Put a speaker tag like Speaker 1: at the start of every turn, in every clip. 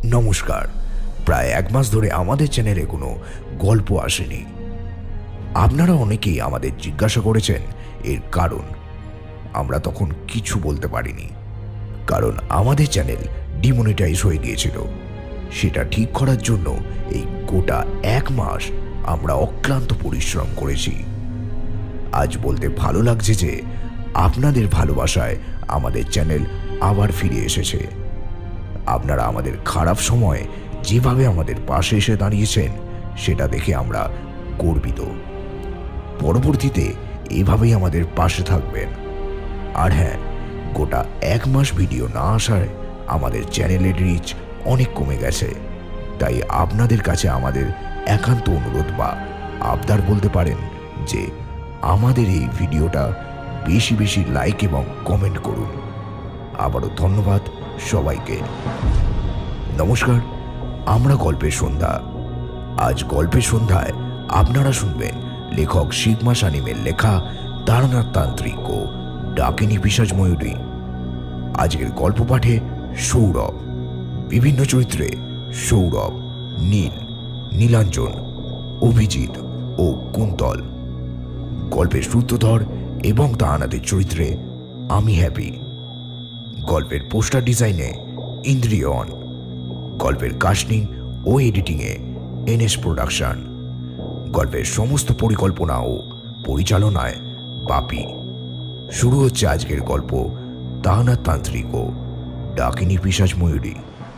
Speaker 1: নমস্কার। প্রায় এক মাস ধরে আমাদের চ্যানেলে কোনো গল্প আসেনি। আপনারা অনেকেই আমাদের জিজ্ঞাসা করেছেন এর কারণ। আমরা তখন কিছু বলতে পারিনি, কারণ আমাদের চ্যানেল ডিমনিটাইজ হয়ে গিয়েছিল। সেটা ঠিক করার জন্য এই গোটা এক মাস আমরা অক্লান্ত পরিশ্রম করেছি। আজ বলতে ভালো লাগছে যে আপনাদের ভালোবাসায় আমাদের চ্যানেল আবার ফিরে এসেছে। আপনারা আমাদের খারাপ সময়ে যেভাবে আমাদের পাশে এসে দাঁড়িয়েছেন সেটা দেখে আমরা গর্বিত। পরবর্তীতে এভাবেই আমাদের পাশে থাকবেন। আর হ্যাঁ, গোটা এক মাস ভিডিও না আসায় আমাদের চ্যানেলের রিচ অনেক কমে গেছে। তাই আপনাদের কাছে আমাদের একান্ত অনুরোধ বা আবদার বলতে পারেন যে আমাদের এই ভিডিওটা বেশি বেশি লাইক এবং কমেন্ট করুন। আবারও ধন্যবাদ সবাইকে। নমস্কার, আমরা গল্পের সন্ধ্যা। আজ গল্পের সন্ধ্যায় আপনারা শুনবেন লেখক শিগমা শানিমের লেখা তারানাথ তান্ত্রিক ও ডাকিনী পিশাচ ময়ূরী। আজকের গল্প পাঠে সৌরভ, বিভিন্ন চরিত্রে সৌরভ, নীল, নীলাঞ্জন, অভিজিৎ ও কুন্তল। গল্পের সূত্রধর এবং তারানাথের চরিত্রে আমি হ্যাপি। গল্পের পোস্টার ডিজাইনে ইন্দ্রিয়ন। গল্পের কাস্টিং ও এডিটিংয়ে এনএস প্রোডাকশন। গল্পের সমস্ত পরিকল্পনা ও পরিচালনায় বাপি। শুরু হচ্ছে আজকের গল্প তারানাথ তান্ত্রিক ও ডাকিনী পিশাচ ময়ূরী।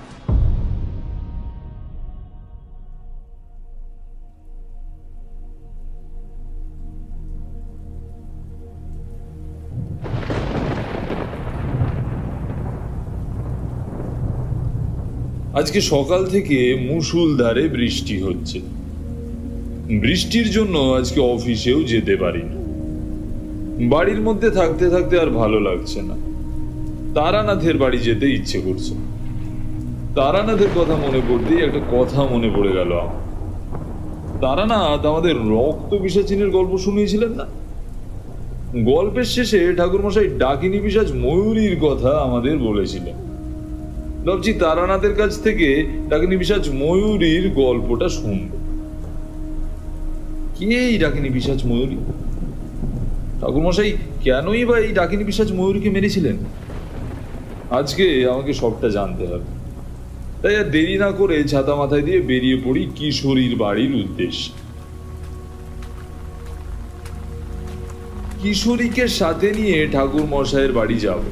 Speaker 2: আজকে সকাল থেকে মুষলধারে বৃষ্টি হচ্ছে। বৃষ্টির জন্য আজকে অফিসেও যেতে পারিনি। বাড়ির মধ্যে থাকতে থাকতে আর ভালো লাগছে না। তারানাথের বাড়ি যেতে ইচ্ছে করছে। তারানাথের কথা মনে পড়তেই একটা কথা মনে পড়ে গেল আমার। তারানাথ আমাদের রক্ত পিশাচিনের গল্প শুনিয়েছিলেন না? গল্পের শেষে ঠাকুরমশাই ডাকিনী পিশাচ ময়ূরীর কথা আমাদের বলেছিলেন। ভাবছি তারানাথের কাছ থেকে ডাকিনী পিশাচ ময়ূরীর গল্পটা শুনব। কে এই ডাকিনী পিশাচ ময়ূরী? ঠাকুরমশাই কেনই বা এই ডাকিনী পিশাচ ময়ূরীকে মেরেছিলেন? আজকে আমাকে সবটা জানতে হবে। তাই আর দেরি না করে ছাতা মাথায় দিয়ে বেরিয়ে পড়ি কিশোরীর বাড়ির উদ্দেশ্যে। কিশোরীকে সাথে নিয়ে ঠাকুরমশাইয়ের বাড়ি যাব।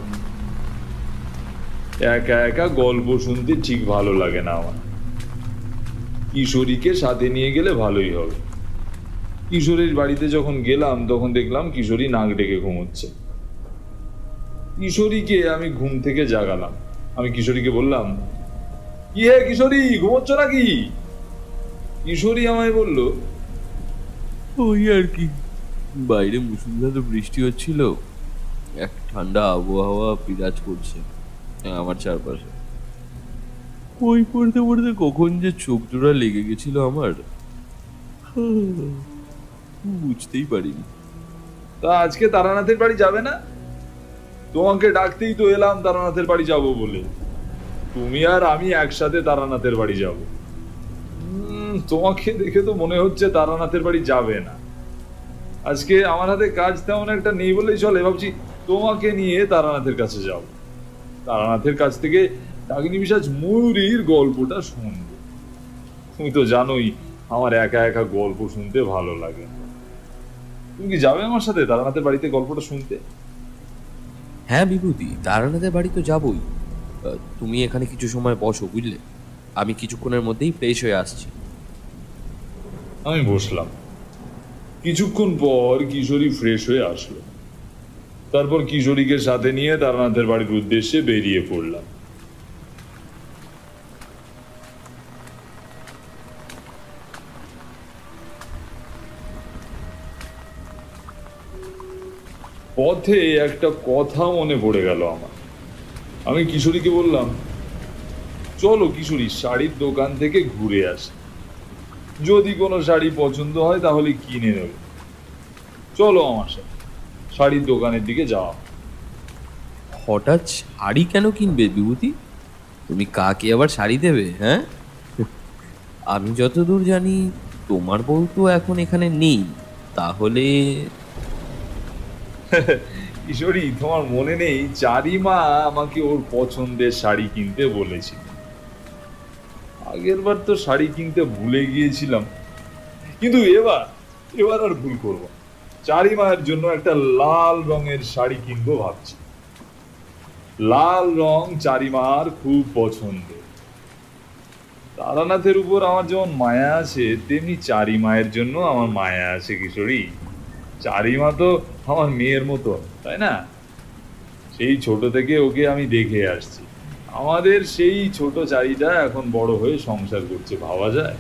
Speaker 2: একা একা গল্প শুনতে ঠিক ভালো লাগে না আমার। কিশোরীকে সাথে নিয়ে গেলে ভালোই হবে। কিশোরীর বাড়িতে যখন গেলাম তখন দেখলাম কিশোরী নাক ডেকে ঘুমোচ্ছে। কিশোরীকে আমি ঘুম থেকে জাগালাম। আমি কিশোরীকে বললাম, কি হে কিশোরী, ঘুমোচ্ছ নাকি? কিশোরী আমায় বলল,
Speaker 3: ওই আর কি, বাইরে মুষলধারে বৃষ্টি হচ্ছিল, এক ঠান্ডা আবহাওয়া বিরাজ করছে আমার চারপাশে। ওই পড়তে পড়তে কখন যে চোখ জোড়া লেগে গেছিল আমার, বুঝতেই পারিনি।
Speaker 2: তা আজকে তারানাথের বাড়ি যাবে না? তোমাকে ডাকতেই তো এলাম তারানাথের বাড়ি যাব বলে। তুমি আর আমি একসাথে তারানাথের বাড়ি যাব। তোমাকে দেখে তো মনে হচ্ছে তারানাথের বাড়ি যাবে না। আজকে আমার হাতে কাজ তেমন একটা নেই বলেই চলে। ভাবছি তোমাকে নিয়ে তারানাথের কাছে যাব। তারানাথের কাছ থেকে ডাকিনী পিশাচ ময়ূরীর গল্পটা শুনবো। তুমি তো জানোই আমার একা একা গল্প শুনতে ভালো লাগে। তুমি কি যাবে আমার সাথে তারানাথের বাড়িতে গল্পটা শুনতে?
Speaker 3: হ্যাঁ বিভূতি, তারানাথের বাড়ি তো যাবই। তুমি এখানে কিছু সময় বসো, বুঝলে? আমি কিছুক্ষণের মধ্যেই ফ্রেশ হয়ে আসছি।
Speaker 2: আমি বসলাম। কিছুক্ষণ পর কিশোরী ফ্রেশ হয়ে আসলো। তারপর কিশোরীকে সাথে নিয়ে তারানাথের বাড়ির উদ্দেশ্যে বেরিয়ে পড়লাম। পথে একটা কথা মনে পড়ে গেল আমার। আমি কিশোরীকে বললাম, চলো কিশোরী, শাড়ির দোকান থেকে ঘুরে আসি। যদি কোনো শাড়ি পছন্দ হয় তাহলে কিনে নেব। চলো আমার সাথে। শাড়ির দোকানের দিকে যাওয়া।
Speaker 3: হঠাৎ শাড়ি কেন কিনবে বিভূতি? তুমি কাকে আবার শাড়ি দেবে? হ্যাঁ, আমি যতদূর জানি তোমার বউ তো এখন এখানে নেই। তাহলে
Speaker 2: কিশোরী, তোমার মনে নেই চারিমা আমাকে ওর পছন্দের শাড়ি কিনতে বলেছিল? আগের বার তো শাড়ি কিনতে ভুলে গিয়েছিলাম, কিন্তু এবার এবার আর ভুল করব না। চারিমায়ের জন্য একটা লাল রঙের শাড়ি কিনবো ভাবছি। লাল রং চারিমার খুব পছন্দের। তারানাথের উপর আমার যেমন মায়া আছে, তেমনি চারিমায়ের জন্য আমার মায়া আছে কিশোরী। চারিমা তো আমার মেয়ের মতো, তাই না? সেই ছোট থেকে ওকে আমি দেখে আসছি। আমাদের সেই ছোট চারিটা এখন বড় হয়ে সংসার করছে, ভাবা যায়?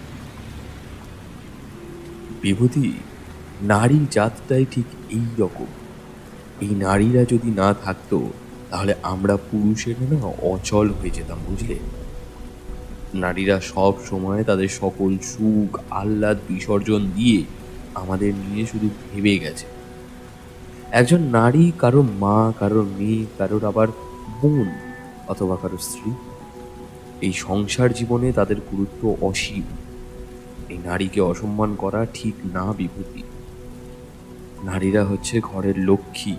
Speaker 3: বিভূতি, নারী জাতটাই ঠিক এই রকম। এই নারীরা যদি না থাকতো তাহলে আমরা পুরুষেরা না অচল হয়ে যেতাম, বুঝলে? নারীরা সব সময় তাদের সকল সুখ আহ্লাদ বিসর্জন দিয়ে আমাদের নিয়ে শুধু ভেবে গেছে। একজন নারী কারো মা, কারোর মেয়ে, কারোর আবার বোন অথবা কারোর স্ত্রী। এই সংসার জীবনে তাদের গুরুত্ব অসীম। এই নারীকে অসম্মান করা ঠিক না বিভূতি। নারীরা হচ্ছে ঘরের লক্ষ্মী।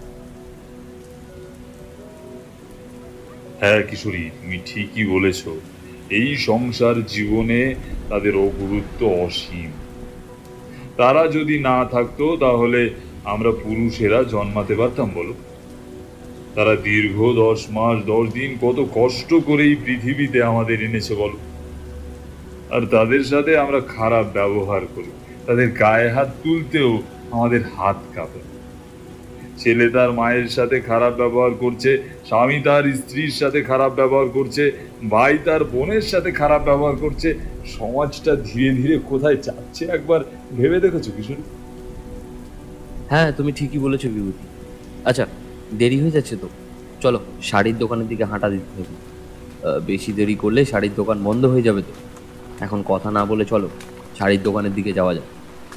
Speaker 2: হ্যাঁ কিশোরী, তুমি ঠিকই বলেছ। এই সংসার জীবনে তাদের অগুরুত্ব অসীম। তারা যদি না থাকতো তাহলে আমরা পুরুষেরা জন্মাতে পারতাম বলো? তারা দীর্ঘ 10 মাস 10 দিন কত কষ্ট করে এই পৃথিবীতে আমাদের এনেছে বলো? আর তাদের সাথে আমরা খারাপ ব্যবহার করি। তাদের গায়ে হাত তুলতেও আমাদের হাত কাঁপে। ছেলে তার মায়ের সাথে খারাপ ব্যবহার করছে, স্বামী তার স্ত্রীর সাথে খারাপ ব্যবহার করছে, ভাই তার বোনের সাথে খারাপ ব্যবহার করছে। সমাজটা ধীরে ধীরে কোথায় যাচ্ছে একবার ভেবে দেখেছো কিশোরী?
Speaker 3: হ্যাঁ, তুমি ঠিকই বলেছো বিভূতি। আচ্ছা, দেরি হয়ে যাচ্ছে তো, চলো শাড়ির দোকানের দিকে হাঁটা দিতে হবে। বেশি দেরি করলে শাড়ির দোকান বন্ধ হয়ে যাবে তো। এখন কথা না বলে চলো শাড়ির দোকানের দিকে যাওয়া যায়।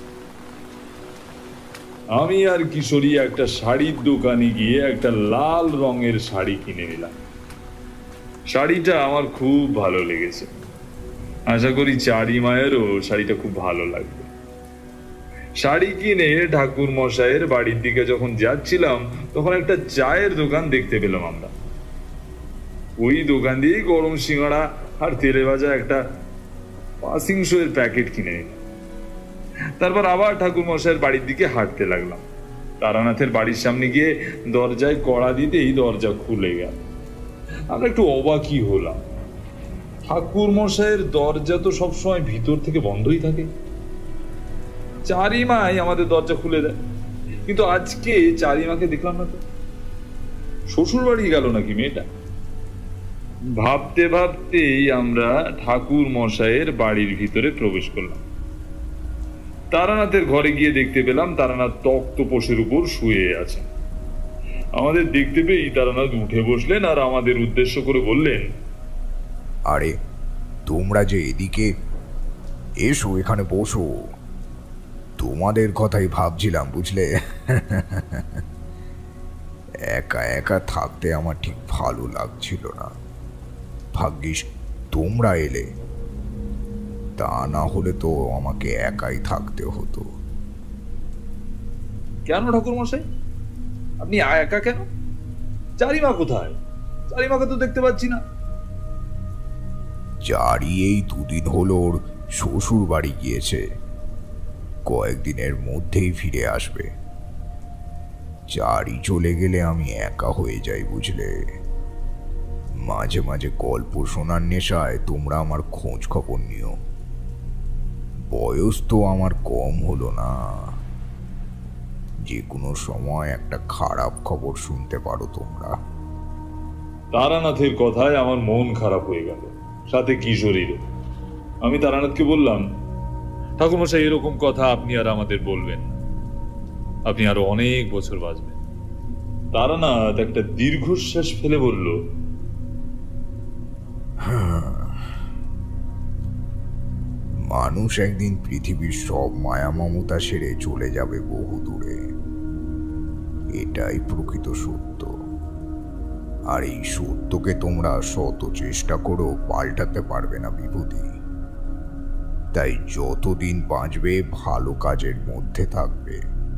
Speaker 2: আমি আর কিশোরী একটা শাড়ির দোকানে গিয়ে একটা লাল রঙের শাড়ি কিনে নিলাম। শাড়িটা আমার খুব ভালো লেগেছে। আশা করি চারিমায়েরও শাড়িটা খুব ভালো লাগবে। শাড়ি কিনে ঠাকুর মশাইয়ের বাড়ির দিকে যখন যাচ্ছিলাম তখন একটা চায়ের দোকান দেখতে পেলাম আমরা। ওই দোকান দিয়েই গরম সিঙ্গাড়া আর তেলে ভাজা একটা 500 প্যাকেট কিনে নিলাম। তারপর আবার ঠাকুর মশাইয়ের বাড়ির দিকে হাঁটতে লাগলাম। তারানাথের বাড়ির সামনে গিয়ে দরজায় কড়া দিতেই দরজা খুলে গেল। আমরা একটু অবাকই হলাম। ঠাকুর মশাইয়ের দরজা তো সবসময় ভিতর থেকে বন্ধই থাকে। চারিমাই আমাদের দরজা খুলে দেয়, কিন্তু আজকে চারিমাকে দেখলাম না তো। শ্বশুর বাড়ি গেল নাকি মেয়েটা? ভাবতে ভাবতেই আমরা ঠাকুর মশাইয়ের বাড়ির ভিতরে প্রবেশ করলাম। তারানাথের ঘরে গিয়ে দেখতে পেলাম তারানাথ তক্তপোষের উপর শুয়ে আছে। আমাদের দেখতে পেয়েই তারানাথ উঠে বসলেন আর আমাদের উদ্দেশ্য করে বললেন,
Speaker 1: আরে তোমরা যে এদিকে, এসো এখানে বসো। তোমাদের কথাই ভাবছিলাম বুঝলে। একা একা থাকতে আমার ঠিক ভালো লাগছিল না। ভাগ্যিস তোমরা এলে, তা না হলে তো আমাকে একাই থাকতে হতো।
Speaker 2: কেন ঠাকুর মশাই, আপনি একা কেন? চারিমা কোথায়? চারিমাকে তো দেখতে পাচ্ছি না।
Speaker 1: চারি এই 2 দিন হলো ওর শ্বশুর বাড়ি গিয়েছে। কয়েকদিনের মধ্যেই ফিরে আসবে। চারি চলে গেলে আমি একা হয়ে যাই বুঝলে। মাঝে মাঝে গল্প শোনার নেশায় তোমরা আমার খোঁজ খবর নিও। বয়স তো আমার কম হলো না, যে কোনো সময় একটা খারাপ খবর শুনতে পারো তোমরা।
Speaker 2: তারানাথের কথায় আমার মন খারাপ হয়ে গেল, সাথে কিশোরীরও। আমি তারানাথকে বললাম, ঠাকুরমশাই এরকম কথা আপনি আর আমাদের বলবেন না। আপনি আরো অনেক বছর বাঁচবেন। তারানাথ একটা দীর্ঘশ্বাস ফেলে বলল,
Speaker 1: মানুষ একদিন পৃথিবীর সব মায়া মমতা সেরে চলে যাবে বহু দূরে। এটাই প্রকৃত সত্য। আর এই সত্যকে তোমরা শত চেষ্টা করেও পাল্টাতে পারবে না বিভূতি। তাই যতদিন বাঁচবে ভালো কাজের মধ্যে থাকবে।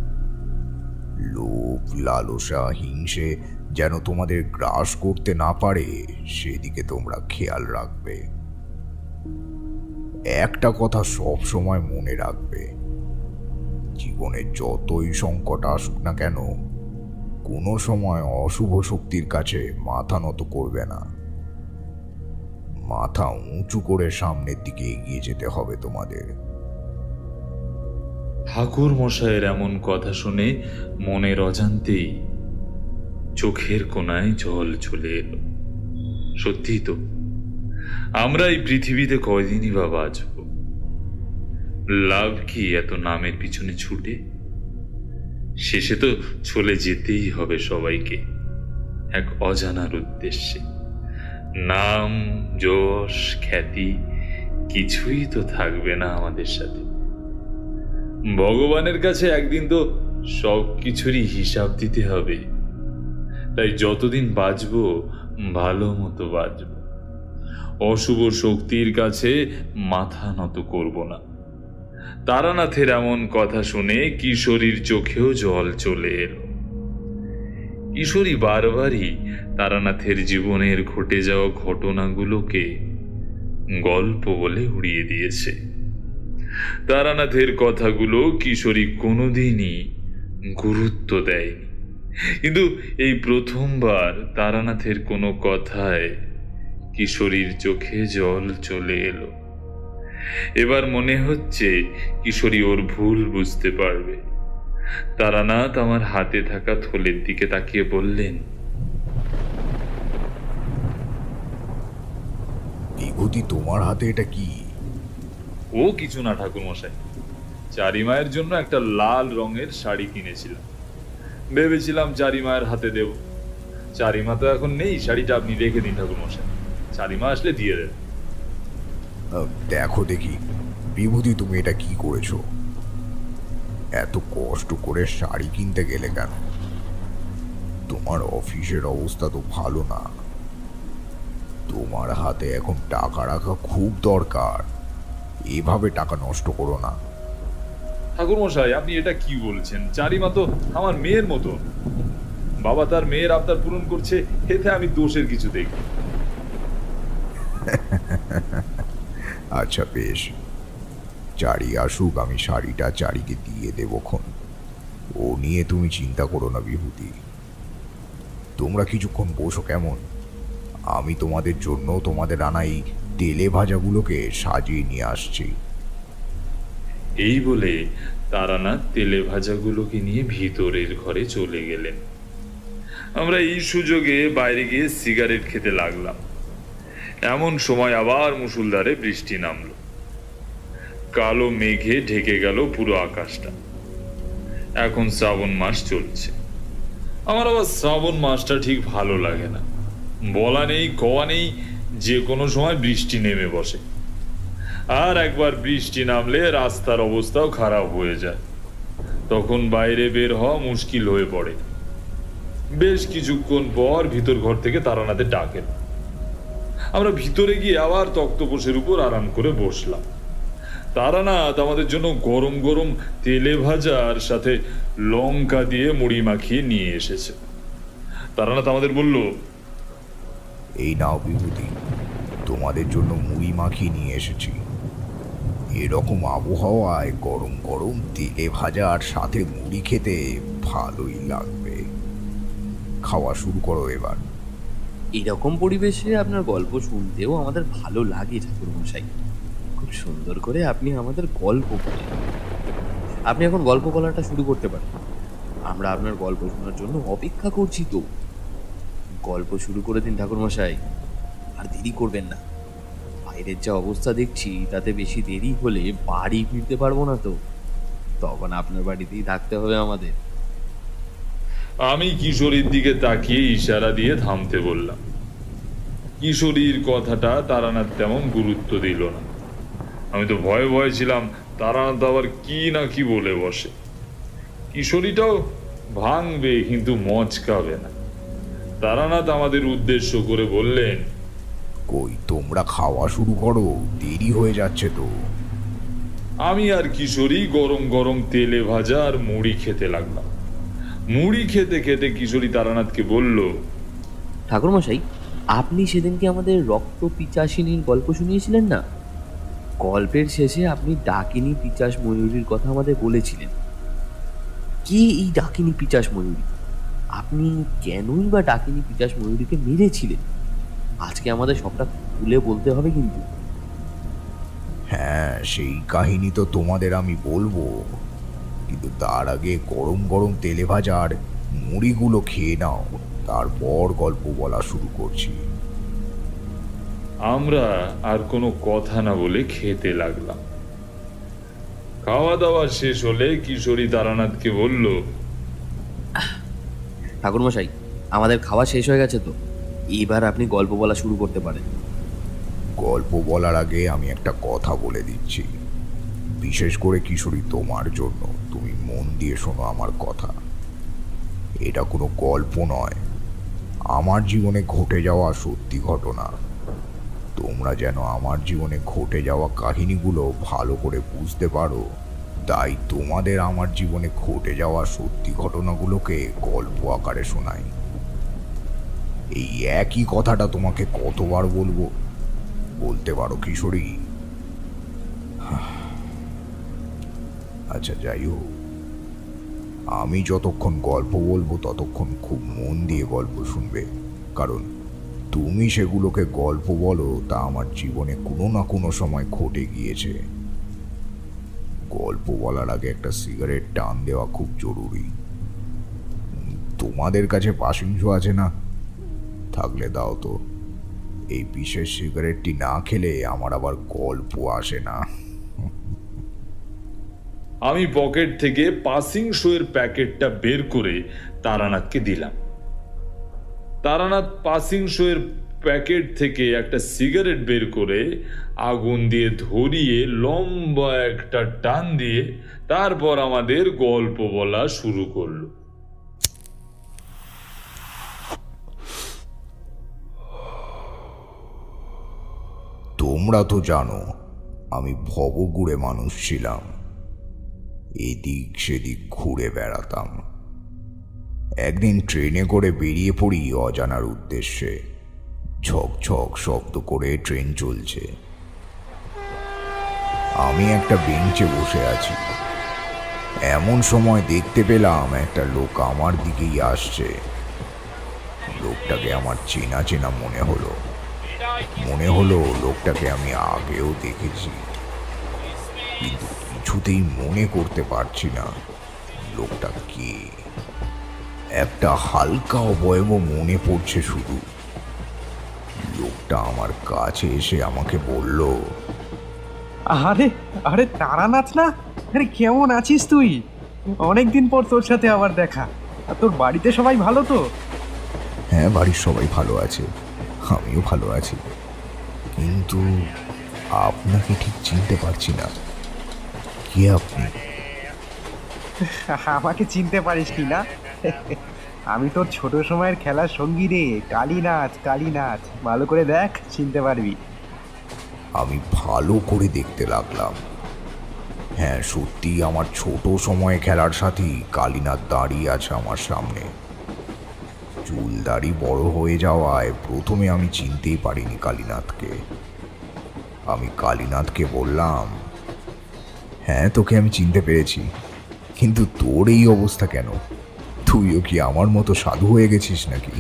Speaker 1: লোভ, লালসা, হিংসে যেন তোমাদের গ্রাস করতে না পারে সেদিকে তোমরা খেয়াল রাখবে। একটা কথা সব সময় মনে রাখবে, জীবনে যতই সংকট আসুক না কেন, কোনো সময় অশুভ শক্তির কাছে মাথা নত করবে না। মাথা উঁচু করে সামনের দিকে এগিয়ে যেতে হবে তোমাদের।
Speaker 2: ঠাকুর মশাইয়ের এমন কথা শুনে মনের অজান্তেই চোখের কোণায় জল চলে এলো। সত্যি তো, আমরা এই পৃথিবীতে কয়দিনই বা বাঁচব? লাভ কি এত নামের পিছনে ছুটে? শেষে তো চলে যেতেই হবে সবাইকে এক অজানার উদ্দেশ্যে। নাম, যশ, খ্যাতি কিছুই তো থাকবে না আমাদের সাথে। ভগবানের কাছে একদিন তো সব কিছুরই হিসাব দিতে হবে। তাই যতদিন বাঁচব ভালো মতো বাঁচব, অশুভ শক্তির কাছে মাথা নত করব না। তারানাথের এমন কথা শুনে কিশোরীর চোখেও জল চলে এলো। কিশোরী বারবারই তারানাথের জীবনের ঘটে যাওয়া ঘটনাগুলোকে গল্প বলে উড়িয়ে দিয়েছে। তারানাথের কথাগুলো কিশোরী কোনোদিনই গুরুত্ব দেয়নি, কিন্তু এই প্রথমবার তারানাথের কোনো কথায় কিশোরীর চোখে জল চলে এলো। এবার মনে হচ্ছে কিশোরী ওর ভুল বুঝতে পারবে। তারানাথ আমার হাতে থাকা থলের দিকে তাকিয়ে বললেন,
Speaker 1: বিভূতি, তোমার হাতে এটা কি?
Speaker 2: ও কিছু না ঠাকুর মশাই, চারিমায়ের জন্য একটা লাল রঙের শাড়ি কিনেছিলাম। ভেবেছিলাম চারিমায়ের হাতে দেব। চারিমা তো এখন নেই, শাড়িটা আপনি রেখে দিন ঠাকুর মশাই, চারিমা আসলে দিয়ে দেন।
Speaker 1: দেখো দেখি বিভূতি, তুমি এটা কি করেছো? এত কষ্ট করে শাড়ি কিনতে গেলে কেন? তোমার অফিসের অবস্থা তো ভালো না। তোমার হাতে এখন টাকা রাখা খুব দরকার। এভাবে টাকা নষ্ট করো না।
Speaker 2: ঠাকুর মশাই, আপনি এটা কি বলছেন? চারিমা তো আমার মেয়ের মতো। বাবা তার মেয়ের আবদার পূরণ করছে, এতে আমি দোষের কিছু দেখি।
Speaker 1: আচ্ছা বেশ, চারি আসুক, আমি শাড়িটা চারিকে দিয়ে দেবক্ষণ। ও নিয়ে তুমি চিন্তা করো না বিভূতি। তোমরা কিছুক্ষণ বসো কেমন? আমি তোমাদের জন্য তোমাদের আনা এই তেলে ভাজাগুলোকে সাজিয়ে নিয়ে আসছি।
Speaker 2: এই বলে তারানাথ তেলে ভাজাগুলোকে নিয়ে ভিতরের ঘরে চলে গেলেন। আমরা এই সুযোগে বাইরে গিয়ে সিগারেট খেতে লাগলাম। এমন সময় আবার মুষলধারে বৃষ্টি নামলো। কালো মেঘে ঢেকে গেল পুরো আকাশটা। এখন শ্রাবণ মাস চলছে। আমার আবার শ্রাবণ মাসটা ঠিক ভালো লাগে না। বলা নেই কওয়া নেই, যে কোনো সময় বৃষ্টি নেমে বসে। আর একবার বৃষ্টি নামলে রাস্তার অবস্থাও খারাপ হয়ে যায়। তখন বাইরে বের হওয়া মুশকিল হয়ে পড়ে। বেশ কিছুক্ষণ পর ভিতর ঘর থেকে তারানাথের ডাক এলো। আমরা ভিতরে গিয়ে আবার তক্তপোষের উপর আরাম করে বসলাম। তারানাথ আমাদের জন্য গরম গরম তেলে ভাজার সাথে লঙ্কা দিয়ে মুড়ি মাখিয়ে নিয়ে এসেছে। তারানাথ আমাদের বলল,
Speaker 1: এই নাও বিভূতি, তোমাদের জন্য মুড়ি মাখিয়ে নিয়ে এসেছি। এরকম আবহাওয়ায় গরম গরম তেলে ভাজা আর সাথে মুড়ি খেতে ভালোই লাগবে। খাওয়া শুরু করো এবার।
Speaker 3: এরকম পরিবেশে আপনার গল্প শুনতেও আমাদের ভালো লাগে ঠাকুর মশাই। খুব সুন্দর করে আপনি আমাদের গল্প বলেন। আপনি এখন গল্প বলাটা শুরু করতে পারেন। আমরা আপনার গল্প শোনার জন্য অপেক্ষা করছি তো। গল্প শুরু করে দিন ঠাকুর মশাই, আর দেরি করবেন না। বাইরের যা অবস্থা দেখছি তাতে বেশি দেরি হলে বাড়ি ফিরতে পারবো না তো। তখন আপনার বাড়িতেই থাকতে হবে আমাদের।
Speaker 2: আমি কিশোরীর দিকে তাকিয়ে ইশারা দিয়ে থামতে বললাম। কিশোরীর কথাটা তারানাথ তেমন গুরুত্ব দিল না। আমি তো ভয়ে ভয়ে ছিলাম তারানাথ আবার কি না কি বলে বসে। কিশোরীটাও ভাঙবে কিন্তু মচকাবে না। তারানাথ আমাদের উদ্দেশ্য করে বললেন,
Speaker 1: কই তোমরা খাওয়া শুরু করো, দেরি হয়ে যাচ্ছে তো।
Speaker 2: আমি আর কিশোরী গরম গরম তেলে ভাজা আর মুড়ি খেতে লাগলাম। মুড়ি খেতে খেতে কিশোরী তারানাথকে বলল,
Speaker 3: ঠাকুরমশাই, আপনি সেদিনকে আমাদের রক্ত পিচাসিনীর গল্প শুনিয়েছিলেন না? গল্পের শেষে আপনি ডাকিনী পিচাস ময়ূরীর কথা আমাদের বলেছিলেন। কে এই ডাকিনী পিচাস ময়ূরী? আপনি কেনই বা ডাকিনী পিচাস ময়ূরীকে মেরেছিলেন? আজকে আমাদের সবটা খুলে বলতে হবে কিন্তু।
Speaker 1: হ্যাঁ, সেই কাহিনী তো তোমাদের আমি বলবো, কিন্তু তার আগে গরম গরম তেলে ভাজা আর মুড়িগুলো খেয়ে নাও, তারপর গল্প বলা শুরু করছি।
Speaker 2: আমরা আর কোনো কথা না বলে খেতে লাগলাম। খাওয়া দাওয়া শেষ হলে কিশোরী তারানাথকে বলল,
Speaker 3: ঠাকুরমশাই, আমাদের খাওয়া শেষ হয়ে গেছে তো, এবার আপনি গল্প বলা শুরু করতে পারেন।
Speaker 1: গল্প বলার আগে আমি একটা কথা বলে দিচ্ছি, বিশেষ করে কিশোরী তোমার জন্য। তুমি মন দিয়ে শোনো আমার কথা। এটা কোনো গল্প নয়, আমার জীবনে ঘটে যাওয়া সত্যি ঘটনা। তোমরা যেন আমার জীবনে ঘটে যাওয়া কাহিনীগুলো ভালো করে বুঝতে পারো, তাই তোমাদের আমার জীবনে ঘটে যাওয়া সত্যি ঘটনাগুলোকে গল্প আকারে শোনাই। এই একই কথাটা তোমাকে কতবার বলবো, বলতে পারো কিশোরী? আচ্ছা, যাই হোক, আমি যতক্ষণ গল্প বলবো ততক্ষণ খুব মন দিয়ে গল্প শুনবে, কারণ তুমি সেগুলোকে গল্প বলো তা আমার জীবনে কোনো না কোনো সময় ঘটে গিয়েছে। গল্প বলার আগে একটা সিগারেট টান দেওয়া খুব জরুরি। তোমাদের কাছে পাশিংশ আছে না? থাকলে দাও তো। এই বিশেষ সিগারেটটি না খেলে আমার আবার গল্প আসে না।
Speaker 2: আমি পকেট থেকে পাসিং শোয়ের প্যাকেটটা বের করে তারানাথকে দিলাম। তারানাথ পাসিং শোয়ের প্যাকেট থেকে একটা সিগারেট বের করে আগুন দিয়ে ধরিয়ে লম্বা একটা টান দিয়ে তারপর আমাদের গল্প বলা শুরু করলো।
Speaker 1: তোমরা তো জানো আমি ভবঘুরে মানুষ ছিলাম, এদিক সেদিক ঘুরে বেড়াতাম। একদিন ট্রেনে করে বেরিয়ে পড়ি অজানার উদ্দেশ্যে। ঝকঝক শব্দ করে ট্রেন চলছে। আমি একটা বেঞ্চে বসে আছি। এমন সময় দেখতে পেলাম একটা লোক আমার দিকেই আসছে। লোকটাকে আমার চেনা চেনা মনে হলো লোকটাকে আমি আগেও দেখেছি, কিন্তু কিছুতেই মনে করতে পারছি না লোকটা কে। একটা হালকা অবয়ব মনে পড়ছে শুধু। লোকটা আমার কাছে এসে আমাকে বলল,
Speaker 4: আরে আরে তারানাথ না? আরে কেমন আছিস তুই? অনেকদিন পর তোর সাথে আবার দেখা। আর তোর বাড়িতে সবাই ভালো তো?
Speaker 1: হ্যাঁ, বাড়ির সবাই ভালো আছে, আমিও ভালো আছি, কিন্তু আপনাকে ঠিক চিনতে পারছি না। কে আপনি?
Speaker 4: আমাকে চিনতে পারিস কি না? আমি তোর ছোট সময়ের খেলার সঙ্গী রে, কালীনাথ। কালীনাথ, ভালো করে দেখ, চিনতে পারবি।
Speaker 1: আমি ভালো করে দেখতে লাগলাম। হ্যাঁ, সত্যি আমার ছোট সময়ে খেলার সাথী কালীনাথ দাঁড়িয়ে আছে আমার সামনে। চুল দাড়ি বড় হয়ে যাওয়ায় প্রথমে আমি চিনতেই পারিনি কালীনাথকে। আমি কালীনাথকে বললাম, হ্যাঁ তোকে আমি চিনতে পেরেছি, কিন্তু তোর এই অবস্থা কেন? তুইও কি আমার মতো সাধু হয়ে গেছিস নাকি?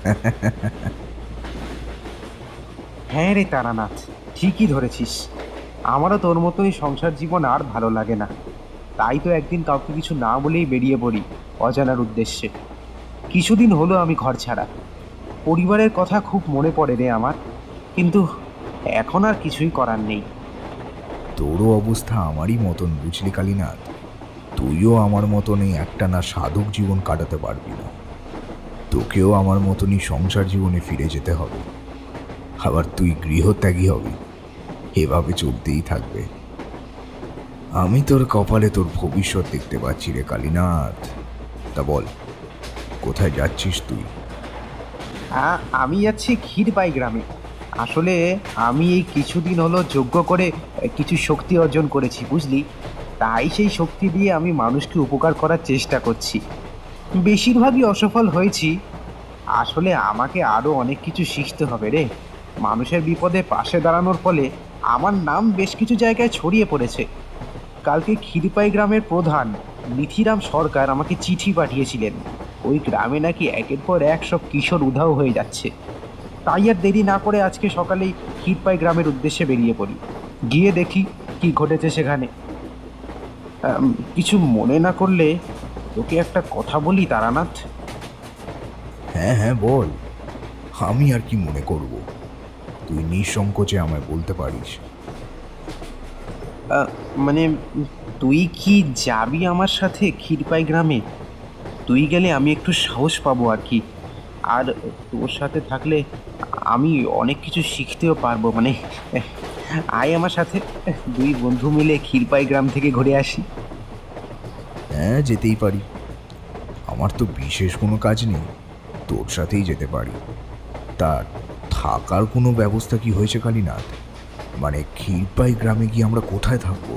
Speaker 4: হ্যাঁ রে তারানাথ, ঠিকই ধরেছিস। আমারও তোর মতোই সংসার জীবন আর ভালো লাগে না। তাই তো একদিন কাউকে কিছু না বলেই বেরিয়ে পড়ি অজানার উদ্দেশ্যে। কিছুদিন হলো আমি ঘর ছাড়া। পরিবারের কথা খুব মনে পড়ে রে আমার, কিন্তু এখন আর কিছুই করার নেই।
Speaker 1: তোরও অবস্থা আমারই মতন, বুঝলি কালীনাথ? তুইও আমার মতনই একটানা সাধক জীবন কাটাতে পারবি না। তোকেও আমার মতনই সংসার জীবনে ফিরে যেতে হবে, আবার তুই গৃহত্যাগী হবি। এভাবে চলতেই থাকবে। আমি তোর কপালে তোর ভবিষ্যৎ দেখতে পাচ্ছি রে কালীনাথ। তা বল, কোথায় যাচ্ছিস তুই?
Speaker 4: আমি যাচ্ছি ক্ষীরপাই গ্রামে। আসলে আমি এই কিছুদিন হলো যজ্ঞ করে কিছু শক্তি অর্জন করেছি, বুঝলি। তাই সেই শক্তি দিয়ে আমি মানুষকে উপকার করার চেষ্টা করছি। বেশিরভাগই অসফল হয়েছি। আসলে আমাকে আরও অনেক কিছু শিখতে হবে রে। মানুষের বিপদে পাশে দাঁড়ানোর ফলে আমার নাম বেশ কিছু জায়গায় ছড়িয়ে পড়েছে। কালকে ক্ষীরপাই গ্রামের প্রধান নিথিরাম সরকার আমাকে চিঠি পাঠিয়েছিলেন। ওই গ্রামে নাকি একের পর এক সব কিশোর উধাও হয়ে যাচ্ছে। তাই আর দেরি না করে আজকে সকালেই ক্ষীরপাই গ্রামের উদ্দেশ্যে বেরিয়ে পড়ি। গিয়ে দেখি কি ঘটেছে সেখানে। কিছু মনে না করলে তোকে একটা কথা বলি তারানাথ।
Speaker 1: হ্যাঁ হ্যাঁ বল, আমি আর কি মনে করব, তুই নিঃসংকোচে আমায় বলতে পারিস।
Speaker 4: মানে তুই কি যাবি আমার সাথে ক্ষীরপাই গ্রামে? তুই গেলে আমি একটু সাহস পাবো আর কি। আর তোর সাথে থাকলে আমি অনেক কিছু শিখতেও পারবো। মানে আয় আমার সাথে, দুই বন্ধু মিলে ক্ষীরপাই গ্রাম থেকে ঘুরে আসি।
Speaker 1: হ্যাঁ যেতেই পারি, আমার তো বিশেষ কোনো কাজ নেই, তোর সাথেই যেতে পারি। তা থাকার কোনো ব্যবস্থা কি হয়েছে কালীনাথ? মানে ক্ষীরপাই গ্রামে গিয়ে আমরা কোথায় থাকবো?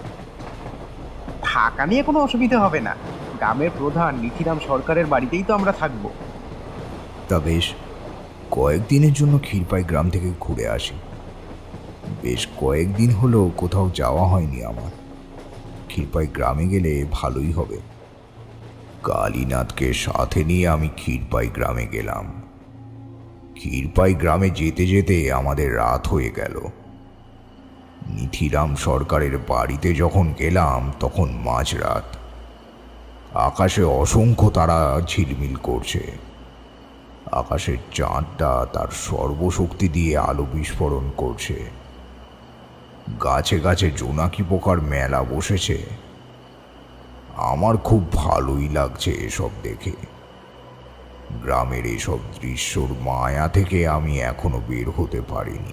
Speaker 4: থাকা নিয়ে কোনো অসুবিধা হবে না। গ্রামের প্রধান নিথিরাম সরকারের বাড়িতেই তো আমরা থাকবো।
Speaker 1: তা বেশ, কয়েকদিনের জন্য ক্ষীরপাই গ্রাম থেকে ঘুরে আসি। বেশ কয়েকদিন হলো কোথাও যাওয়া হয়নি আমার। ক্ষীরপাই গ্রামে গেলে ভালোই হবে। কালীনাথকে সাথে নিয়ে আমি ক্ষীরপাই গ্রামে গেলাম। ক্ষীরপাই গ্রামে যেতে যেতে আমাদের রাত হয়ে গেল। নিথিরাম সরকারের বাড়িতে যখন গেলাম তখন মাঝরাত। আকাশে অসংখ্য তারা ঝিলমিল করছে। আকাশের চাঁদটা তার সর্বশক্তি দিয়ে আলো বিস্ফোরণ করছে। গাছে গাছে জোনাকি পোকার মেলা বসেছে। আমার খুব ভালোই লাগছে এসব দেখে। গ্রামের এসব দৃশ্যর মায়া থেকে আমি এখনো বের হতে পারিনি।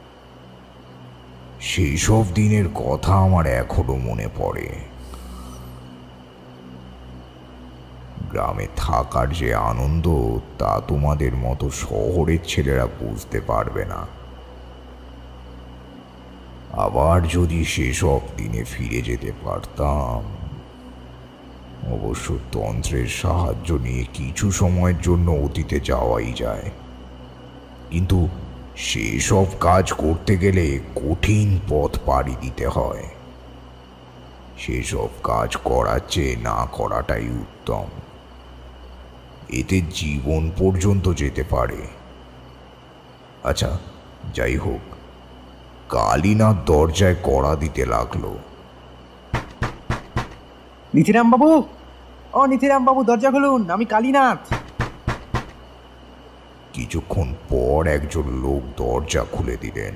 Speaker 1: সেই সব দিনের কথা আমার এখনো মনে পড়ে। গ্রামে থাকার যে আনন্দ তা তোমাদের মতো শহরের ছেলেরা বুঝতে পারবে না। আবার যদি সেসব দিনে ফিরে যেতে পারতাম। অবশ্য তন্ত্রের সাহায্য নিয়ে কিছু সময়ের জন্য অতীতে যাওয়াই যায়, কিন্তু সেসব কাজ করতে গেলে কঠিন পথ পাড়ি দিতে হয়। সেসব কাজ করার চেয়ে না করাটাই উত্তম। এতে জীবন পর্যন্ত যেতে পারে। আচ্ছা যাই হোক, কালীনাথ দরজায় কড়া দিতে লাগলো।
Speaker 4: নিথিরাম বাবু, ও নিথিরাম বাবু, দরজা খুলুন, আমি কালীনাথ।
Speaker 1: কিছুক্ষণ পর একজন লোক দরজা খুলে দিলেন।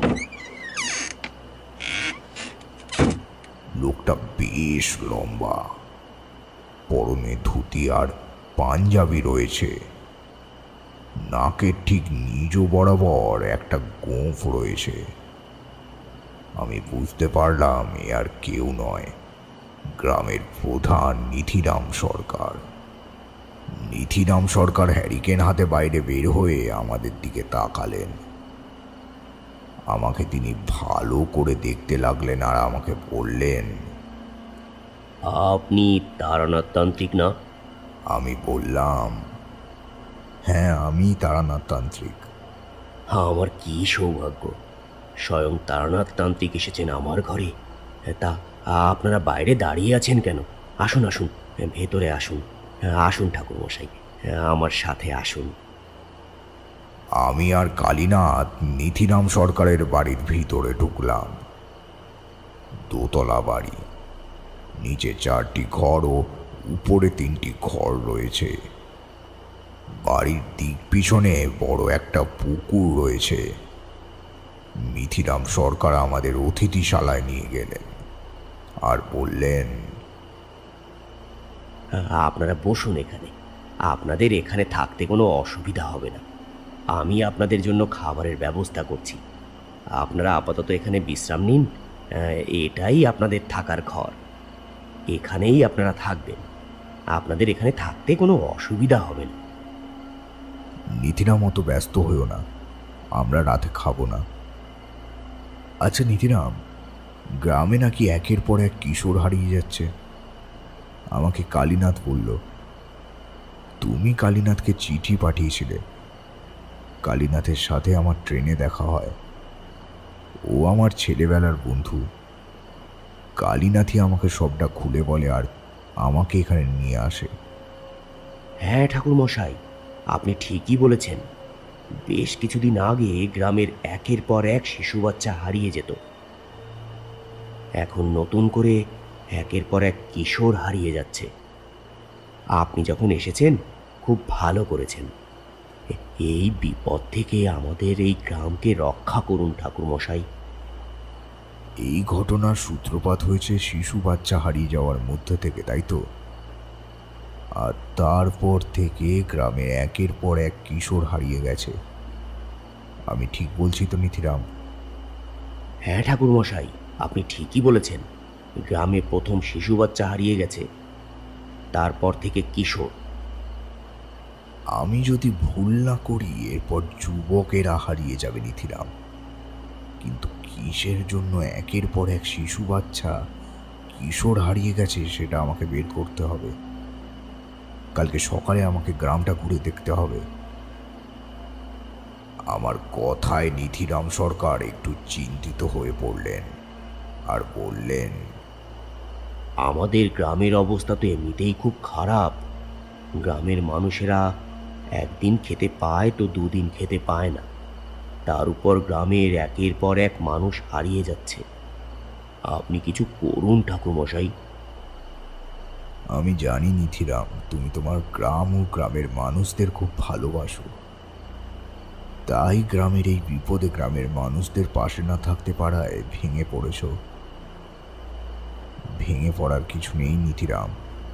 Speaker 1: লোকটা বেশ লম্বা, পরনে ধুতি আর পাঞ্জাবি রয়েছে। নাকের ঠিক নিজ বরাবর একটা গোঁফ রয়েছে। আমি বুঝতে পারলাম এ আর কেউ নয়, গ্রামের প্রধান নিথিরাম সরকার। নিথিরাম সরকার হ্যারিকেন হাতে বাইরে বের হয়ে আমাদের দিকে তাকালেন। আমাকে তিনি ভালো করে দেখতে লাগলেন আর আমাকে বললেন,
Speaker 5: আপনি তারানাথ তান্ত্রিক না?
Speaker 1: আমি বললাম, হ্যাঁ আমি তারানাথ তান্ত্রিক।
Speaker 5: আমার কি সৌভাগ্য, স্বয়ং তারানাথ তান্ত্রিক এসেছেন আমার ঘরে। তা আপনারা বাইরে দাঁড়িয়ে আছেন কেন? আসুন আসুন, ভেতরে আসুন। আসুন ঠাকুরমশাই, আমার সাথে আসুন।
Speaker 1: আমি আর কালীনাথ নিথিরাম সরকারের বাড়ির ভিতরে ঢুকলাম। দোতলা বাড়ি, নিচে 4টি ঘর ও উপরে 3টি ঘর রয়েছে। বাড়ির দিক পিছনে বড় একটা পুকুর রয়েছে। নিথিরাম সরকার আমাদের অতিথিশালায় নিয়ে গেলেন আর বললেন,
Speaker 5: আপনারা বসুন এখানে। আপনাদের এখানে থাকতে কোনো অসুবিধা হবে না। আমি আপনাদের জন্য খাবারের ব্যবস্থা করছি। আপনারা আপাতত এখানে বিশ্রাম নিন। এটাই আপনাদের থাকার ঘর। এখানেই আপনারা থাকবেন। আপনাদের এখানে থাকতে কোনো অসুবিধা হবে না।
Speaker 1: নিধিরাম অত ব্যস্ত হইও না, আমরা রাতে খাবো না। আচ্ছা নিধিরাম, গ্রামে নাকি একের পর এক কিশোর হারিয়ে যাচ্ছে। আমাকে কালীনাথ বলল, তুমি কালীনাথকে চিঠি পাঠিয়েছিলে। কালীনাথের সাথে আমার ট্রেনে দেখা হয়। ও আমার ছেলেবেলার বন্ধু। কালীনাথই আমাকে সবটা খুলে বলে আর আমাকে এখানে নিয়ে আসে।
Speaker 5: হ্যাঁ ঠাকুরমশাই, আপনি ঠিকই বলেছেন। বেশ কিছুদিন আগে গ্রামের একের পর এক শিশু বাচ্চা হারিয়ে যেত। এখন নতুন করে একের পর এক কিশোর হারিয়ে যাচ্ছে। আপনি যখন এসেছেন খুব ভালো করেছেন। এই বিপদ থেকে আমাদের এই গ্রামকে রক্ষা করুন ঠাকুরমশাই।
Speaker 1: এই ঘটনার সূত্রপাত হয়েছে শিশু বাচ্চা হারিয়ে যাওয়ার মধ্যে থেকে, তাই তো? আর তারপর থেকে গ্রামে একের পর এক কিশোর হারিয়ে গেছে। আমি ঠিক বলছি তো নিধিরাম?
Speaker 5: হ্যাঁ ঠাকুরমশাই, আপনি ঠিকই বলেছেন। গ্রামে প্রথম শিশু বাচ্চা হারিয়ে গেছে, তারপর থেকে কিশোর।
Speaker 1: আমি যদি ভুল না করি এরপর যুবকেরা হারিয়ে যাবে নিধিরাম। কিন্তু কিসের জন্য একের পর এক শিশু বাচ্চা কিশোর হারিয়ে গেছে সেটা আমাকে বের করতে হবে। কালকে সকালে আমাকে গ্রামটা ঘুরে দেখতে হবে। আমার কথায় নিধিরাম সরকার একটু চিন্তিত হয়ে পড়লেন আর বললেন,
Speaker 5: আমাদের গ্রামের অবস্থা তো এমনিতেই খুব খারাপ। গ্রামের মানুষেরা একদিন খেতে পায় তো দুদিন খেতে পায় না। তার উপর গ্রামের একের পর এক মানুষ হারিয়ে যাচ্ছে। আপনি কিছু করুন ঠাকুরমশাই।
Speaker 1: আমি জানি নিধিরাম, তুমি তোমার গ্রাম ও গ্রামের মানুষদের খুব ভালোবাসো। তাই গ্রামের এই বিপদে গ্রামের মানুষদের পাশে না থাকতে পারায় ভেঙে পড়েছ। ভেঙে পড়ার কিছু নেই নিধিরাম।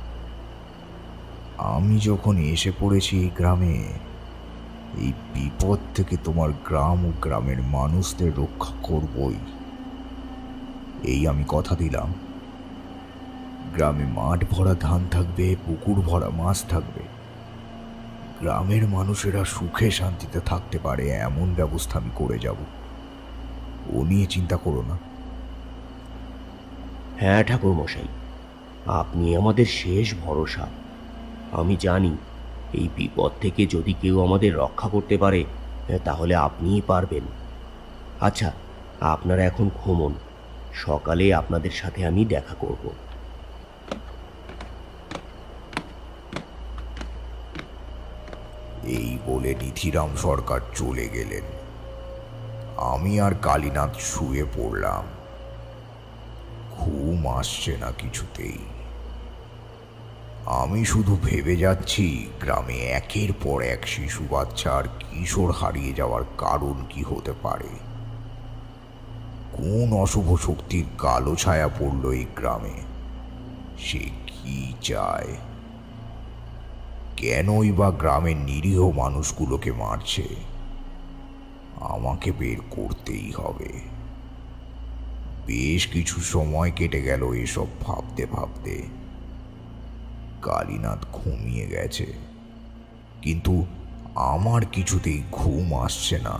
Speaker 1: আমি যখন এসে পড়েছি এই গ্রামে, এই বিপদ থেকে তোমার গ্রাম ও গ্রামের মানুষদের রক্ষা করবই। এই আমি কথা দিলাম। গ্রামে মাঠ ভরা ধান থাকবে, পুকুর ভরা মাছ থাকবে। গ্রামের মানুষেরা সুখে শান্তিতে থাকতে পারে এমন ব্যবস্থা আমি করে যাব। ও নিয়ে চিন্তা করো না।
Speaker 5: হ্যাঁ ঠাকুরমশাই, আপনি আমাদের শেষ ভরসা। আমি জানি এই বিপদ থেকে যদি কেউ আমাদের রক্ষা করতে পারে তাহলে আপনিই পারবেন। আচ্ছা, আপনারা এখন ঘুমুন। সকালে আপনাদের সাথে আমি দেখা করব।
Speaker 1: এই বলে নিধিরাম সরকার চলে গেলেন। আমি আর কালীনাথ শুয়ে পড়লাম। ঘুম আসছে না কিছুতেই। আমি শুধু ভেবে যাচ্ছি গ্রামে একের পর এক শিশু বাচ্চা আর কিশোর হারিয়ে যাওয়ার কারণ কি হতে পারে। কোন অশুভ শক্তির কালো ছায়া পড়ল এই গ্রামে? সে কি চায়? কেনই বা গ্রামের নিরীহ মানুষগুলোকে মারছে? আমাকে বের করতেই হবে। বেশ কিছু সময় কেটে গেল এসব ভাবতে ভাবতে। কালীনাথ ঘুমিয়ে গেছে, কিন্তু আমার কিছুতেই ঘুম আসছে না।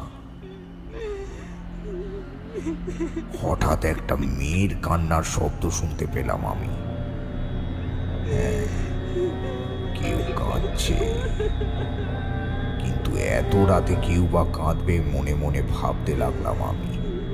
Speaker 1: হঠাৎ একটা মেয়ের কান্নার শব্দ শুনতে পেলাম আমি। হ্যাঁ, কেউ কাঁদছে, কিন্তু এত রাতে কেউ বা কাঁদবে মনে মনে ভাবতে লাগলাম আমি।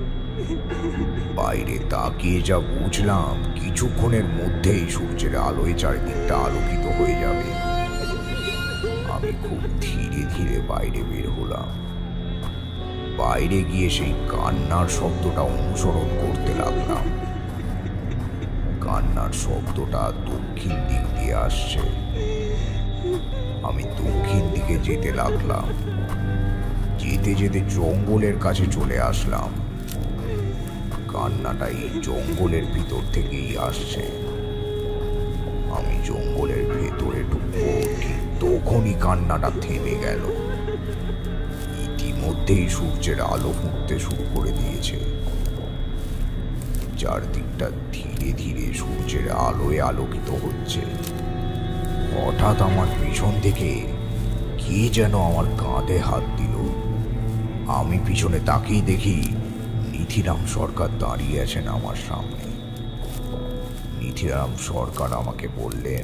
Speaker 1: বাইরে তাকিয়ে যা বুঝলাম, কিছুক্ষণের মধ্যেই সূর্যের আলোয় চারিদিকটা আলোকিত হয়ে যাবে। আমি খুব ধীরে ধীরে বাইরে বের হলাম। বাইরে গিয়ে সেই কান্নার শব্দটা অনুসরণ করতে লাগলাম। কান্নার শব্দটা দক্ষিণ দিক দিয়ে আসছে। আমি দক্ষিণ দিকে যেতে লাগলাম। যেতে যেতে জঙ্গলের কাছে চলে আসলাম। কান্নাটা এই জঙ্গলের ভিতর থেকেই আসছে। আমি জঙ্গলের ভেতরে ঢুকবো, ঠিক তখনই কান্নাটা থেমে গেল। ইতিমধ্যেই সূর্যের আলো ফুটতে শুরু করে দিয়েছে। চারদিকটা ধীরে ধীরে সূর্যের আলোয় আলোকিত হচ্ছে। হঠাৎ আমার পিছন থেকে কে যেন আমার কাঁধে হাত দিল। আমি পিছনে তাকিয়ে দেখি নিধিরাম সরকার দাঁড়িয়ে আছেন আমার সামনে। নিধিরাম সরকার আমাকে বললেন,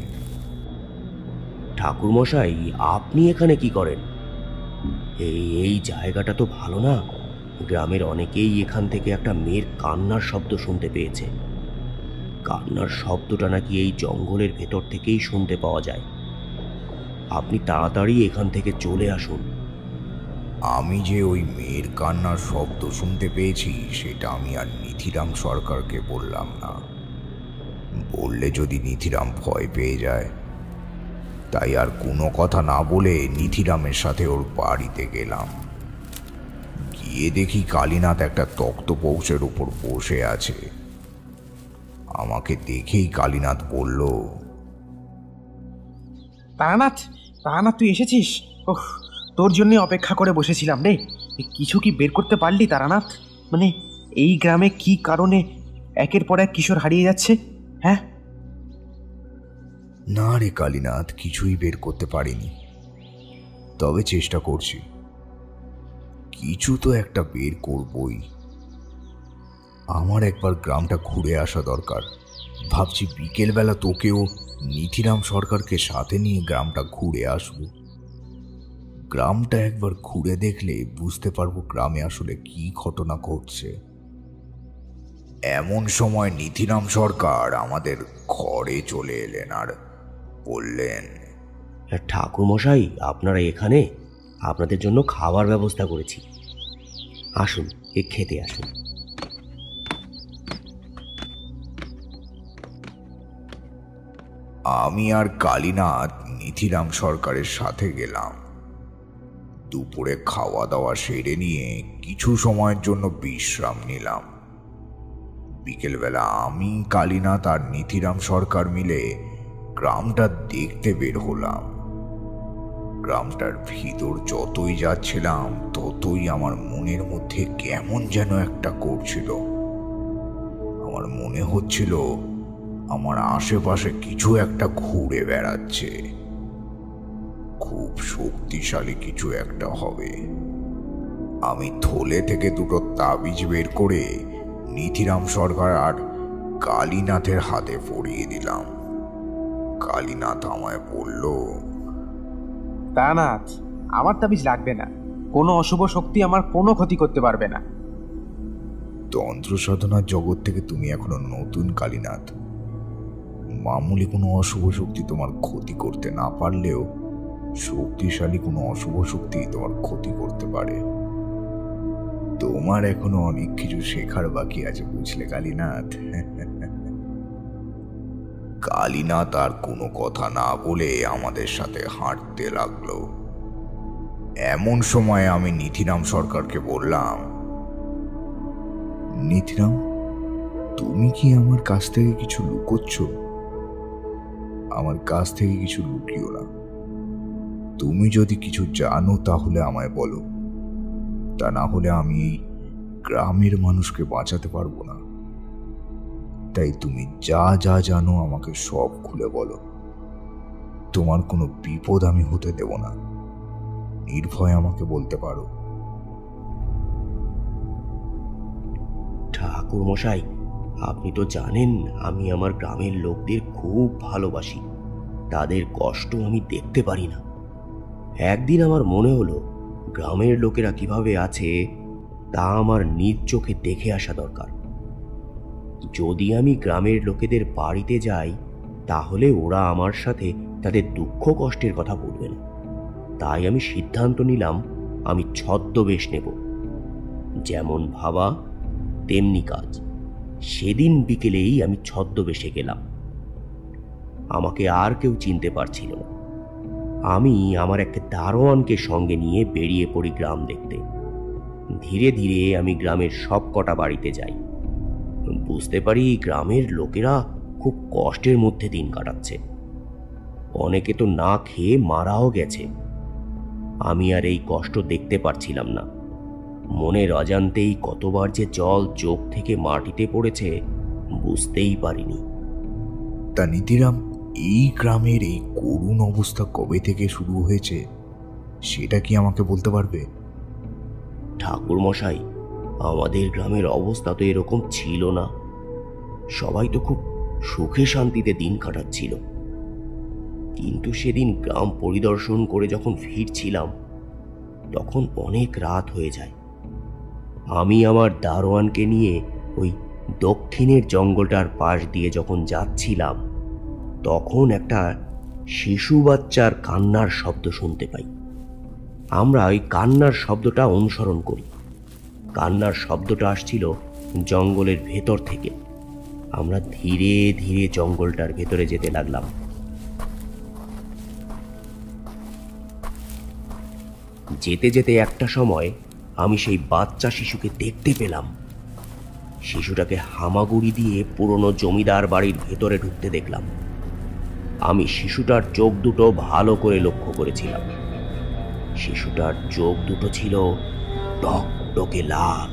Speaker 5: ঠাকুরমশাই, আপনি এখানে কি করেন? এই জায়গাটা তো ভালো না। গ্রামের অনেকেই এখান থেকে একটা মেয়ের কান্নার শব্দ শুনতে পেয়েছে। কান্নার শব্দটা নাকি এই জঙ্গলের ভেতর থেকেই শুনতে পাওয়া যায়। আপনি তাড়াতাড়ি এখান থেকে চলে আসুন।
Speaker 1: আমি যে ওই মেয়ের কান্নার শব্দ শুনতে পেয়েছি সেটা আমি আর নিধিরাম সরকারকে বললাম না। বললে যদি নিধিরাম ভয় পেয়ে যায়, তাই আর কোনো কথা না বলে নিধিরামের সাথে ওর বাড়িতে গেলাম। গিয়ে দেখি কালীনাথ একটা তক্তপোষের উপর বসে আছে। আমাকে দেখেই কালীনাথ বলল,
Speaker 4: তারানাথ, তারানাথ, তুই এসেছিস? ওহ, তোর জন্যই অপেক্ষা করে বসেছিলাম রে। কিছু কি বের করতে পারলি তারানাথ? মানে এই গ্রামে কি কারণে একের পর এক কিশোর হারিয়ে যাচ্ছে? হ্যাঁ?
Speaker 1: না রে কালীনাথ, কিছুই বের করতে পারিনি, তবে চেষ্টা করছি। কিছু তো একটা বের করবই। আমার একবার গ্রামটা ঘুরে আসা দরকার। ভাবছি বিকেলবেলা তোকেও নিধিরাম সরকারকে সাথে নিয়ে গ্রামটা ঘুরে আসব। গ্রামটা একবার ঘুরে দেখলে বুঝতে পারবো গ্রামে আসলে কি ঘটনা ঘটছে। এমন সময় নিধিরাম সরকার আমাদের ঘরে চলে এলেন আর বললেন,
Speaker 5: ঠাকুরমশাই, আপনারা এখানে? আপনাদের জন্য খাবার ব্যবস্থা করেছি। আসুন, খেতে আসুন।
Speaker 1: আমি আর কালীনাথ নিধিরাম সরকারের সাথে গেলাম। দুপুরে খাওয়া দাওয়া সেরে নিয়ে কিছু সময়ের জন্য বিশ্রাম নিলাম। বিকেলবেলা আমি, কালীনাথ আর নিধিরাম সরকার মিলে গ্রামটা দেখতে বের হলাম। গ্রামটার ভিতর যতই যাচ্ছিলাম ততই আমার মনের মধ্যে কেমন যেন একটা করছিল। আমার মনে হচ্ছিল আমার আশেপাশে কিছু একটা ঘুরে বেড়াচ্ছে। খুব শক্তিশালী কিছু একটা হবে। আমি থলে থেকে দুটো তাবিজ বের করে নিধিরাম সরকার আর কালীনাথের হাতে পরিয়ে দিলাম। কালীনাথ আমায় বলল,
Speaker 4: তারানাথ, আমার তাবিজ লাগবে না। কোনো অশুভ শক্তি আমার কোনো ক্ষতি করতে পারবে না।
Speaker 1: তন্ত্র সাধনার জগৎ থেকে তুমি এখনো নতুন কালীনাথ। মামুলি কোনো অশুভ শক্তি তোমার ক্ষতি করতে না পারলেও শক্তিশালী কোনো অশুভ শক্তি তোমার ক্ষতি করতে পারে। তোমার এখনো অনেক কিছু শেখার বাকি আছে, বুঝলে কালীনাথ? কালীনাথ আর কোনো কথা না বলে আমাদের সাথে হাঁটতে লাগলো। এমন সময় আমি নিধিরাম সরকারকে বললাম, নিধিরাম, তুমি কি আমার কাছ থেকে কিছু লুকোচ্ছ? আমার কাছ থেকে কিছু লুকিও না। তুমি যদি কিছু জানো তাহলে আমায় বলো, তা না হলে আমি এই গ্রামের মানুষকে বাঁচাতে পারবো না। তাই তুমি যা যা জানো আমাকে সব খুলে বলো। তোমার কোনো বিপদ আমি হতে দেব না। নির্ভয়ে আমাকে বলতে পারো।
Speaker 5: ঠাকুরমশাই, আপনি তো জানেন আমি আমার গ্রামের লোকদের খুব ভালোবাসি। তাদের কষ্ট আমি দেখতে পারি না। একদিন আমার মনে হলো গ্রামের লোকেরা কিভাবে আছে তা আমার নিজ চোখে দেখে আসা দরকার। যদি আমি গ্রামের লোকেদের বাড়িতে যাই তাহলে ওরা আমার সাথে তাদের দুঃখ কষ্টের কথা বলবে না। তাই আমি সিদ্ধান্ত নিলাম আমি ছদ্মবেশ নেব। যেমন ভাবা তেমনি কাজ। সেদিন বিকেলেই আমি ছদ্মবেশে গেলাম। আমাকে আর কেউ চিনতে পারছিল না। আমি আমার একটা দারোয়ানকে সঙ্গে নিয়ে বেরিয়ে পড়ি গ্রাম দেখতে। ধীরে ধীরে আমি গ্রামের সব কটা বাড়িতে যাই। বুঝতে পারি গ্রামের লোকেরা খুব কষ্টের মধ্যে দিন কাটাচ্ছে। অনেকে তো না খেয়ে মারাও গেছে। আমি আর এই কষ্ট দেখতে পারছিলাম না। মনের অজান্তেই কতবার যে জল চোখ থেকে মাটিতে পড়েছে বুঝতেই পারিনি।
Speaker 1: তা নিধিরাম, এই গ্রামের এই করুণ অবস্থা কবে থেকে শুরু হয়েছে সেটা কি আমাকে বলতে পারবে?
Speaker 5: ঠাকুর মশাই, আমাদের গ্রামের অবস্থা তো এরকম ছিল না। সবাই তো খুব সুখে শান্তিতে দিন কাটাচ্ছিল। কিন্তু সেদিন গ্রাম পরিদর্শন করে যখন ফিরছিলাম, তখন অনেক রাত হয়ে যায়। আমি আমার দারোয়ানকে নিয়ে ওই দক্ষিণের জঙ্গলটার পাশ দিয়ে যখন যাচ্ছিলাম, তখন একটা শিশু বাচ্চার কান্নার শব্দ শুনতে পাই। আমরা ওই কান্নার শব্দটা অনুসরণ করি। কান্নার শব্দটা আসছিল জঙ্গলের ভেতর থেকে। আমরা ধীরে ধীরে জঙ্গলটার ভেতরে যেতে লাগলাম। যেতে যেতে একটা সময় আমি সেই বাচ্চা শিশুকে দেখতে পেলাম। শিশুটাকে হামাগুড়ি দিয়ে পুরনো জমিদার বাড়ির ভেতরে ঢুকতে দেখলাম। আমি শিশুটার চোখ দুটো ভালো করে লক্ষ্য করেছিলাম। শিশুটার চোখ দুটো ছিল টকটকে লাল।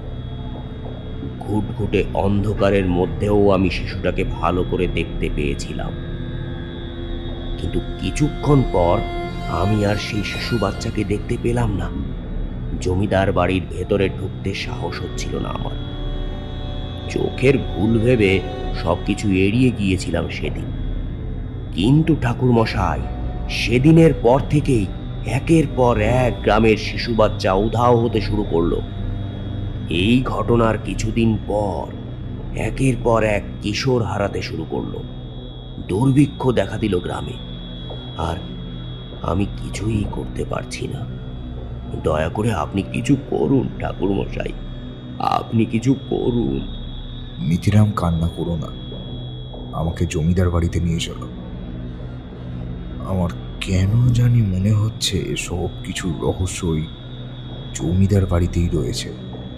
Speaker 5: ঘুটঘুটে অন্ধকারের মধ্যেও আমি শিশুটাকে ভালো করে দেখতে পেয়েছিলাম। কিন্তু কিছুক্ষণ পর আমি আর সেই শিশু বাচ্চাকে দেখতে পেলাম না। জমিদার বাড়ির ভেতরে ঢুকতে সাহস হচ্ছিল না আমার। চোখের ভুল ভেবে সবকিছু এড়িয়ে গিয়েছিলাম সেদিন। কিন্তু ঠাকুর মশাই, সেদিনের পর থেকেই একের পর এক গ্রামের শিশু বাচ্চা উধাও হতে শুরু করলো। এই ঘটনার কিছুদিন পর একের পর এক কিশোর হারাতে শুরু করলো। দুর্ভিক্ষ দেখা দিল গ্রামে। আর আমি কিছুই করতে পারছি না। দয়া করে আপনি কিছু করুন ঠাকুর মশাই, আপনি কিছু করুন।
Speaker 1: নিধিরাম, কান্না করো না, আমাকে জমিদার বাড়িতে নিয়ে চলো। আমার কেন জানি মনে হচ্ছে সব কিছুর রহস্যই জমিদার বাড়িতেই রয়েছে।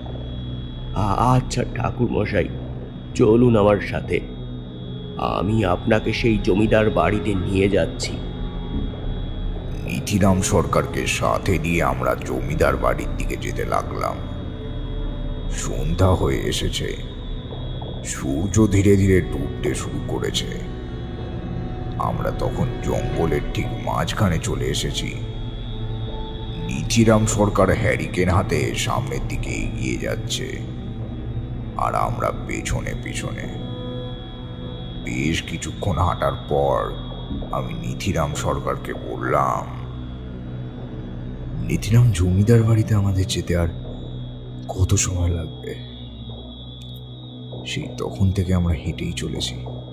Speaker 5: আচ্ছা ঠাকুর মশাই, চলুন আমার সাথে। আমি আপনাকে সেই জমিদার বাড়িতে নিয়ে যাচ্ছি।
Speaker 1: নিধিরাম সরকারকে সাথে নিয়ে আমরা জমিদার বাড়ির দিকে যেতে লাগলাম। সন্ধ্যা হয়ে এসেছে, সূর্য ধীরে ধীরে ডুবতে শুরু করেছে। আমরা তখন জঙ্গলের ঠিক মাঝখানে চলে এসেছি। নিধিরাম সরকার হ্যারিকেন হাতে সামনের দিকে এগিয়ে যাচ্ছে, আর আমরা পেছনে পেছনে। বেশ কিছুক্ষণ হাঁটার পর আমি নিধিরাম সরকারকে বললাম, নিধিরাম, জমিদার বাড়িতে আমাদের যেতে আর কত সময় লাগবে? সেই তখন থেকে আমরা হেঁটেই চলেছি।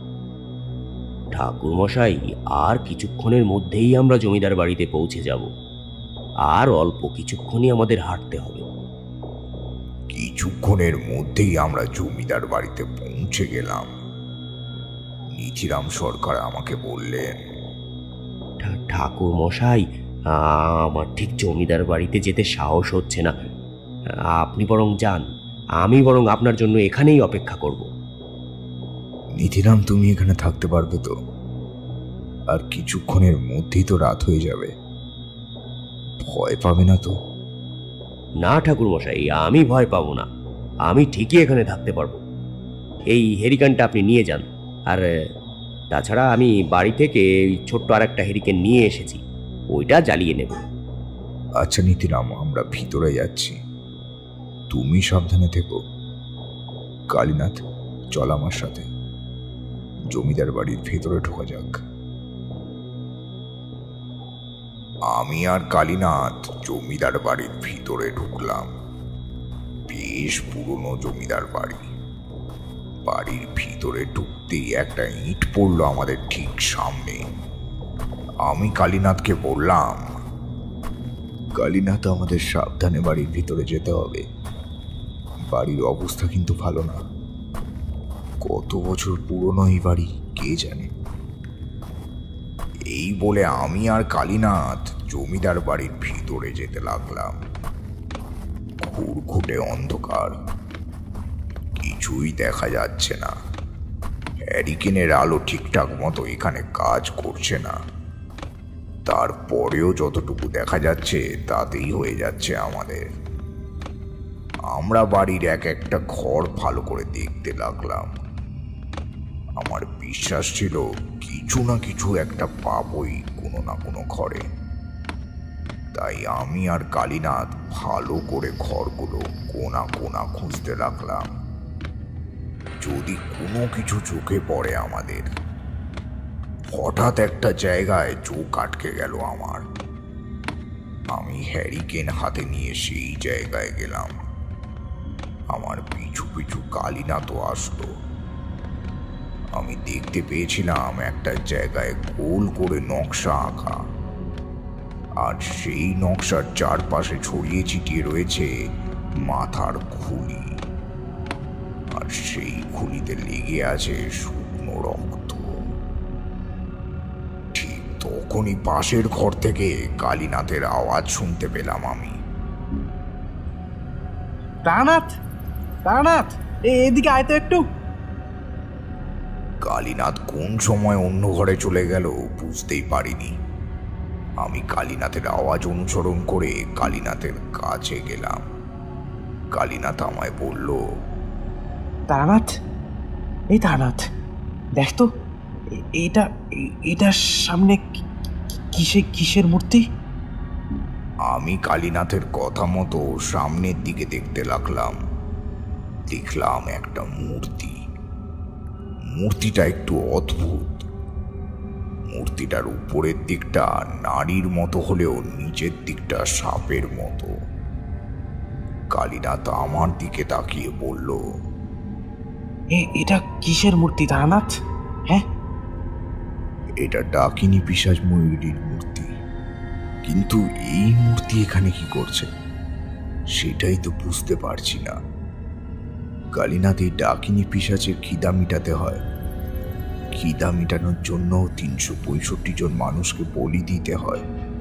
Speaker 5: ঠাকুর মশাই, আর কিছুক্ষণের মধ্যেই আমরা জমিদার বাড়িতে পৌঁছে যাব। আর অল্প কিছুক্ষণই আমাদের হাঁটতে হবে।
Speaker 1: কিছুক্ষণের মধ্যেই আমরা জমিদার বাড়িতে পৌঁছে গেলাম। নিধিরাম সরকার আমাকে বললেন,
Speaker 5: ঠাকুর মশাই, আমার ঠিক জমিদার বাড়িতে যেতে সাহস হচ্ছে না। আপনি বরং যান, আমি বরং আপনার জন্য এখানেই অপেক্ষা করব।
Speaker 1: নিধিরাম, তুমি এখানে থাকতে পারবে তো? আর কিছুক্ষণের মধ্যেই তো রাত হয়ে যাবে, ভয় পাবে না তো?
Speaker 5: না ঠাকুর মশাই, আমি ভয় পাবো না। আমি ঠিকই এখানে থাকতে পারবো। এই হেরিকেনটা আপনি নিয়ে যান। আর তাছাড়া আমি বাড়ি থেকে ছোট্ট আর একটা হেরিকেন নিয়ে এসেছি, ওইটা জ্বালিয়ে নেব।
Speaker 1: আচ্ছা নিধিরাম, আমরা ভিতরে যাচ্ছি, তুমি সাবধানে থেকো। কালীনাথ, চল আমার সাথে, জমিদার বাড়ির ভেতরে ঢোকা যাক। আমি আর কালীনাথ জমিদার বাড়ির ভিতরে ঢুকলাম। বেশ পুরনো জমিদার বাড়ি। বাড়ির ভিতরে ঢুকতেই একটা ইট পড়লো আমাদের ঠিক সামনে। আমি কালীনাথকে বললাম, কালীনাথ, আমাদের সাবধানে বাড়ির ভিতরে যেতে হবে। বাড়ির অবস্থা কিন্তু ভালো না। কত বছর পুরনো এই বাড়ি কে জানে। এই বলে আমি আর কালীনাথ জমিদার বাড়ির ভিতরে যেতে লাগলাম। ঘুটঘুটে অন্ধকার, কিছুই দেখা যাচ্ছে না। হ্যারিকেনের আলো ঠিকঠাক মতো এখানে কাজ করছে না। তারপরেও যতটুকু দেখা যাচ্ছে তাতেই হয়ে যাচ্ছে আমাদের। আমরা বাড়ির এক একটা ঘর ভালো করে দেখতে লাগলাম। আমার বিশ্বাস ছিল কিছু না কিছু একটা পাবই কোনো না কোনো ঘরে। তাই তাই আমি আর কালীনাথ ভালো করে ঘরগুলো কোনা কোনা খুঁজতে লাগলাম, যদি কোনো কিছু চোখে পড়ে আমাদের। হঠাৎ একটা জায়গায় চোখ আটকে গেল আমার। আমি হ্যারিকেন হাতে নিয়ে সেই জায়গায় গেলাম। আমার পিছু পিছু কালীনাথও আসলো। আমি দেখতে পেয়েছিলাম একটা জায়গায় গোল করে নকশা আঁকা, আর সেই নকশার চারপাশে ছড়িয়ে ছিটিয়ে রয়েছে মাথার খুলি, আর সেই খুলিতে লেগে আছে শুকনো রক্ত। ঠিক তখনই পাশের ঘর থেকে কালীনাথের আওয়াজ শুনতে পেলাম আমি।
Speaker 4: তারানাথ, তারানাথ, এদিকে আয় তো একটু।
Speaker 1: কালীনাথ কোন সময় অন্য ঘরে চলে গেল বুঝতেই পারিনি। আমি কালীনাথের আওয়াজ অনুসরণ করে কালীনাথের কাছে গেলাম। কালীনাথ আমায় বলল,
Speaker 4: তারানাথ, এই তারানাথ, দেখ তো এটার সামনে কিসের মূর্তি?
Speaker 1: আমি কালীনাথের কথা মতো সামনের দিকে দেখতে লাগলাম। দেখলাম একটা মূর্তি। মূর্তিটা একটু অদ্ভুত। মূর্তিটার উপরের দিকটা নারীর মতো হলেও নিচের দিকটা সাপের মতো। কালীনাথ আমার দিকে তাকিয়ে বলল,
Speaker 4: এটা কিসের মূর্তি তারানাথ? হ্যাঁ,
Speaker 1: এটা ডাকিনী পিশাচ ময়ূরীর মূর্তি। কিন্তু এই মূর্তি এখানে কি করছে সেটাই তো বুঝতে পারছি না। কালীনাথ, এই ডাকিনী পিশাচের খিদা মিটাতে হয়। খিদা মিটানোর জন্য 365 জন মানুষকে বলি দিতে হয়।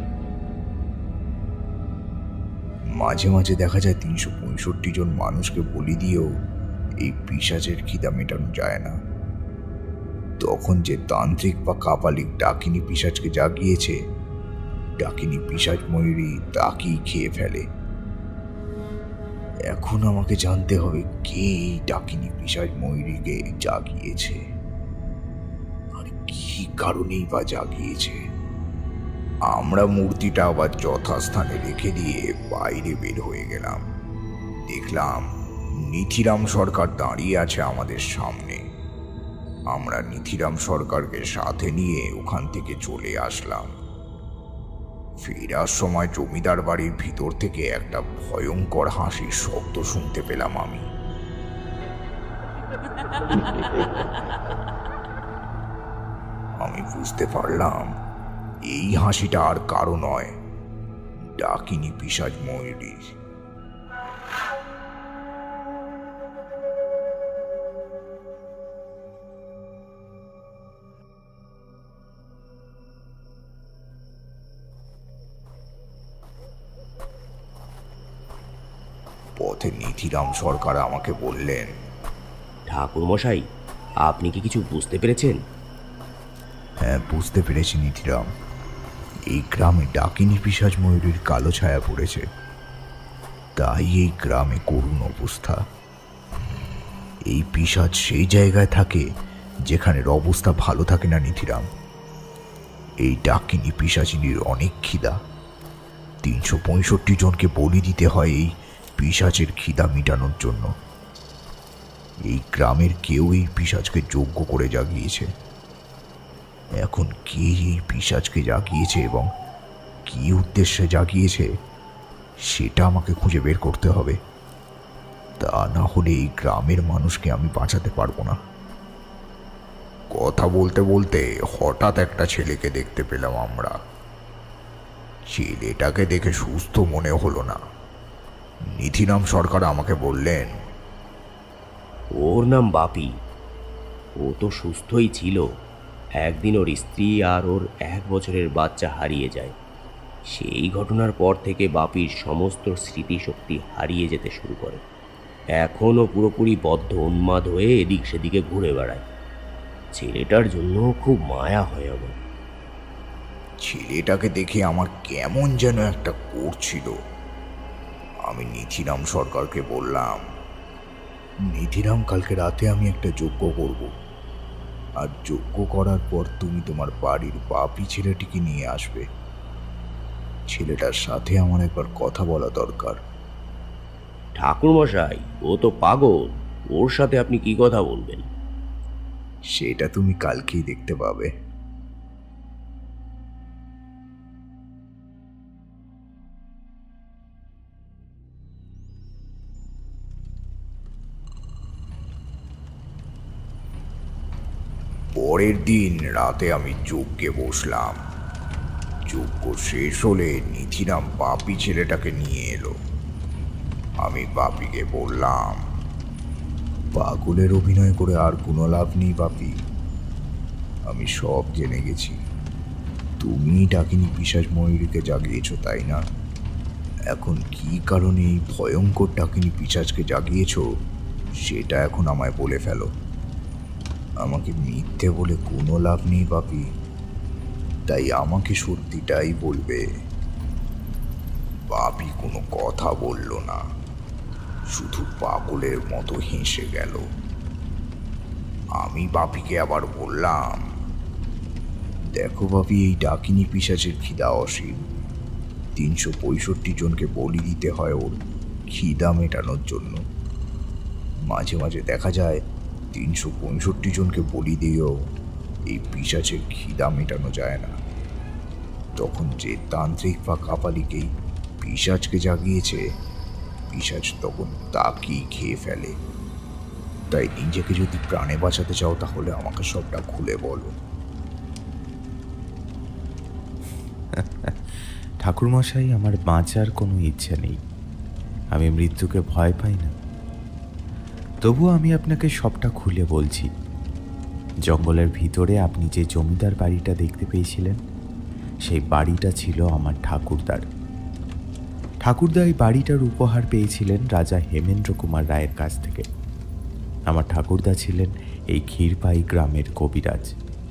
Speaker 1: মাঝে মাঝে দেখা যায় 365 জন মানুষকে বলি দিয়েও এই পিশাচের খিদা মেটানো যায় না। তখন যে তান্ত্রিক বা কাপালিক ডাকিনী পিশাচকে জাগিয়েছে, ডাকিনী পিশাচ ময়ূরী তাকেই খেয়ে ফেলে। এখন আমাকে জানতে হবে কে এই ডাকিনী পিশাচ ময়ূরীকে জাগিয়েছে, আর কি কারণেই বা জাগিয়েছে। আমরা মূর্তিটা আবার যথাস্থানে রেখে দিয়ে বাইরে বের হয়ে গেলাম। দেখলাম নিথিরাম সরকার দাঁড়িয়ে আছে আমাদের সামনে। আমরা নিথিরাম সরকারকে সাথে নিয়ে ওখান থেকে চলে আসলাম। ফেরার সময় জমিদার বাড়ির ভিতর থেকে একটা ভয়ঙ্কর হাসির শব্দ শুনতে পেলাম আমি। আমি বুঝতে পারলাম এই হাসিটা আর কারো নয়, ডাকিনী পিশাচ ময়ূরীর। পথে নিথিরাম সরকার আমাকে বললেন,
Speaker 5: ঠাকুরমশাই, আপনি কি কিছু বুঝতে পেরেছেন?
Speaker 1: হ্যাঁ, বুঝতে পেরেছি নিথিরাম। এই গ্রামে ডাকিনী পিশাচ ময়ূরীর কালো ছায়া পড়েছে, তাই এই গ্রামে করুণ অবস্থা। এই পিশাচ সেই জায়গায় থাকে যেখানের অবস্থা ভালো থাকে না নিথিরাম। এই ডাকিনী পিশাচিনীর অনেক খিদা। 365 জনকে বলি দিতে হয় এই পিশাচের খিদা মিটানোর জন্য। এই গ্রামের কেউ এই পিশাচকে যোগ্য করে জাগিয়েছে। এখন কে এই পিশাচকে জাগিয়েছে এবং কি উদ্দেশ্যে জাগিয়েছে সেটা আমাকে খুঁজে বের করতে হবে। তা না হলে এই গ্রামের মানুষকে আমি বাঁচাতে পারবো না। কথা বলতে বলতে হঠাৎ একটা ছেলেকে দেখতে পেলাম আমরা। ছেলেটাকে দেখে সুস্থ মনে হলো না। নিথিরাম সরকার আমাকে বললেন,
Speaker 5: ওর নাম বাপি। ও তো সুস্থই ছিল। একদিন ওর স্ত্রী আর ওর 1 বছরের বাচ্চা হারিয়ে যায়। সেই ঘটনার পর থেকে বাপির সমস্ত স্মৃতিশক্তি হারিয়ে যেতে শুরু করে। এখনও পুরোপুরি বদ্ধ উন্মাদ হয়ে এদিক সেদিকে ঘুরে বেড়ায়। ছেলেটার জন্য খুব মায়া হয় আমার।
Speaker 1: ছেলেটাকে দেখে আমার কেমন যেন একটা করছিল। আমি নিথিরাম সরকারকে বললাম, নিথিরাম, কালকে রাতে আমি একটা যজ্ঞ করব, আর যজ্ঞ করার পর তুমি তোমার বাড়ির বাপি ছেলেটিকে নিয়ে আসবে। ছেলেটার সাথে আমার একবার কথা বলা দরকার।
Speaker 5: ঠাকুরমশাই, ও তো পাগল, ওর সাথে আপনি কি কথা বলবেন?
Speaker 1: সেটা তুমি কালকেই দেখতে পাবে। পরের দিন রাতে আমি যজ্ঞে বসলাম। যজ্ঞ শেষ হলে নিধিরাম বাপি ছেলেটাকে নিয়ে এলো। আমি বাপিকে বললাম, পাগলের অভিনয় করে আর কোনো লাভ নেই বাপি, আমি সব জেনে গেছি। তুমি ডাকিনী পিশাচ ময়ূরীকে জাগিয়েছ, তাই না? এখন কি কারণে এই ভয়ঙ্কর ডাকিনী পিশাচকে জাগিয়েছ সেটা এখন আমায় বলে ফেলো। আমাকে মিথ্যে বলে কোনো লাভ নেই বাপি, তাই আমাকে সত্যিটাই বলবে। বাপি কোনো কথা বলল না, শুধু পাগলের মতো হেসে গেল। আমি বাপিকে আবার বললাম, দেখো বাপি, এই ডাকিনী পিশাচের খিদা অসীম। 365 জনকে বলি দিতে হয় ওর খিদা মেটানোর জন্য। মাঝে মাঝে দেখা যায় 365 জনকে বলি দিয়েও এই পিশাচের খিদা মেটানো যায় না। তখন যে তান্ত্রিক বা কাপালিকেই পিশাচকে জাগিয়েছে, পিশাচ তখন তাকেই খেয়ে ফেলে। তাই নিজেকে যদি প্রাণে বাঁচাতে চাও তাহলে আমাকে সবটা খুলে বলো।
Speaker 6: ঠাকুরমশাই, আমার বাঁচার কোনো ইচ্ছে নেই, আমি মৃত্যুকে ভয় পাই না। তবুও আমি আপনাকে সবটা খুলে বলছি। জঙ্গলের ভিতরে আপনি যে জমিদার বাড়িটা দেখতে পেয়েছিলেন, সেই বাড়িটা ছিল আমার ঠাকুরদার। ঠাকুরদা এই বাড়িটার উপহার পেয়েছিলেন রাজা হেমেন্দ্র কুমার রায়ের কাছ থেকে। আমার ঠাকুরদা ছিলেন এই ক্ষীরপাই গ্রামের কবিরাজ।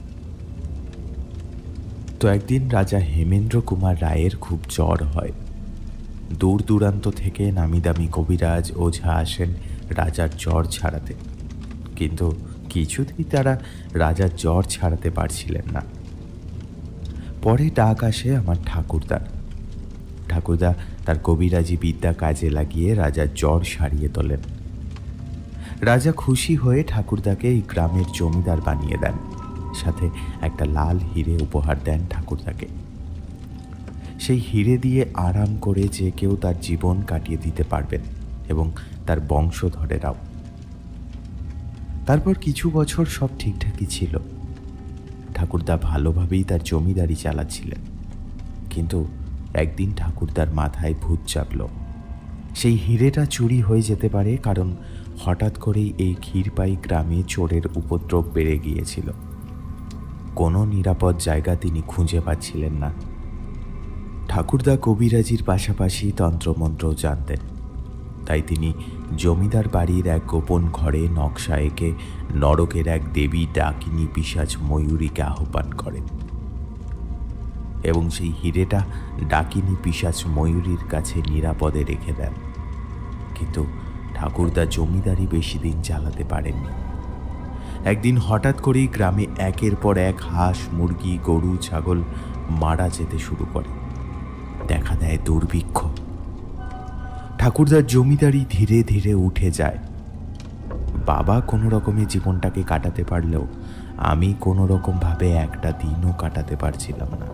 Speaker 6: তো একদিন রাজা হেমেন্দ্র কুমার রায়ের খুব জ্বর হয়। দূর দূরান্ত থেকে নামি দামি কবিরাজ ওঝা আসেন রাজার জ্বর ছাড়াতে, কিন্তু কিছুতেই তারা রাজার জ্বর ছাড়াতে পারছিলেন না। পরে ডাক আসে আমার ঠাকুরদার। ঠাকুরদা তার কবিরাজি বিদ্যা কাজে লাগিয়ে রাজার জ্বর সারিয়ে তোলেন। রাজা খুশি হয়ে ঠাকুরদাকে এই গ্রামের জমিদার বানিয়ে দেন, সাথে একটা লাল হিরে উপহার দেন ঠাকুরদাকে। সেই হিরে দিয়ে আরাম করে যে কেউ তার জীবন কাটিয়ে দিতে পারবেন এবং তার বংশধরেরাও। তারপর কিছু বছর সব ঠিকঠাকই ছিল। ঠাকুরদা ভালোভাবেই তার জমিদারি চালাচ্ছিলেন, কিন্তু একদিন ঠাকুরদার মাথায় ভূত চাপল। সেই হিরেটা চুরি হয়ে যেতে পারে, কারণ হঠাৎ করেই এই ক্ষীরপাই গ্রামে চোরের উপদ্রব বেড়ে গিয়েছিল। কোনো নিরাপদ জায়গা তিনি খুঁজে পাচ্ছিলেন না। ঠাকুরদা কবিরাজির পাশাপাশি তন্ত্রমন্ত্রও জানতেন, তাই তিনি জমিদার বাড়ির এক গোপন ঘরে নকশা এঁকে নরকের এক দেবী ডাকিনী পিশাচ ময়ূরীকে আহ্বান করেন এবং সেই হিরেটা ডাকিনী পিশাচ ময়ূরীর কাছে নিরাপদে রেখে দেন। কিন্তু ঠাকুরদা জমিদারি বেশি দিন চালাতে পারেননি। একদিন হঠাৎ করেই গ্রামে একের পর এক হাঁস, মুরগি, গরু, ছাগল মারা যেতে শুরু করে। দেখা দেয় দুর্ভিক্ষ। ঠাকুরদার জমিদারি ধীরে ধীরে উঠে যায়। বাবা কোনো রকমে জীবনটাকে কাটাতে পারলেও আমি কোনো রকমভাবে একটা দিনও কাটাতে পারছিলাম না।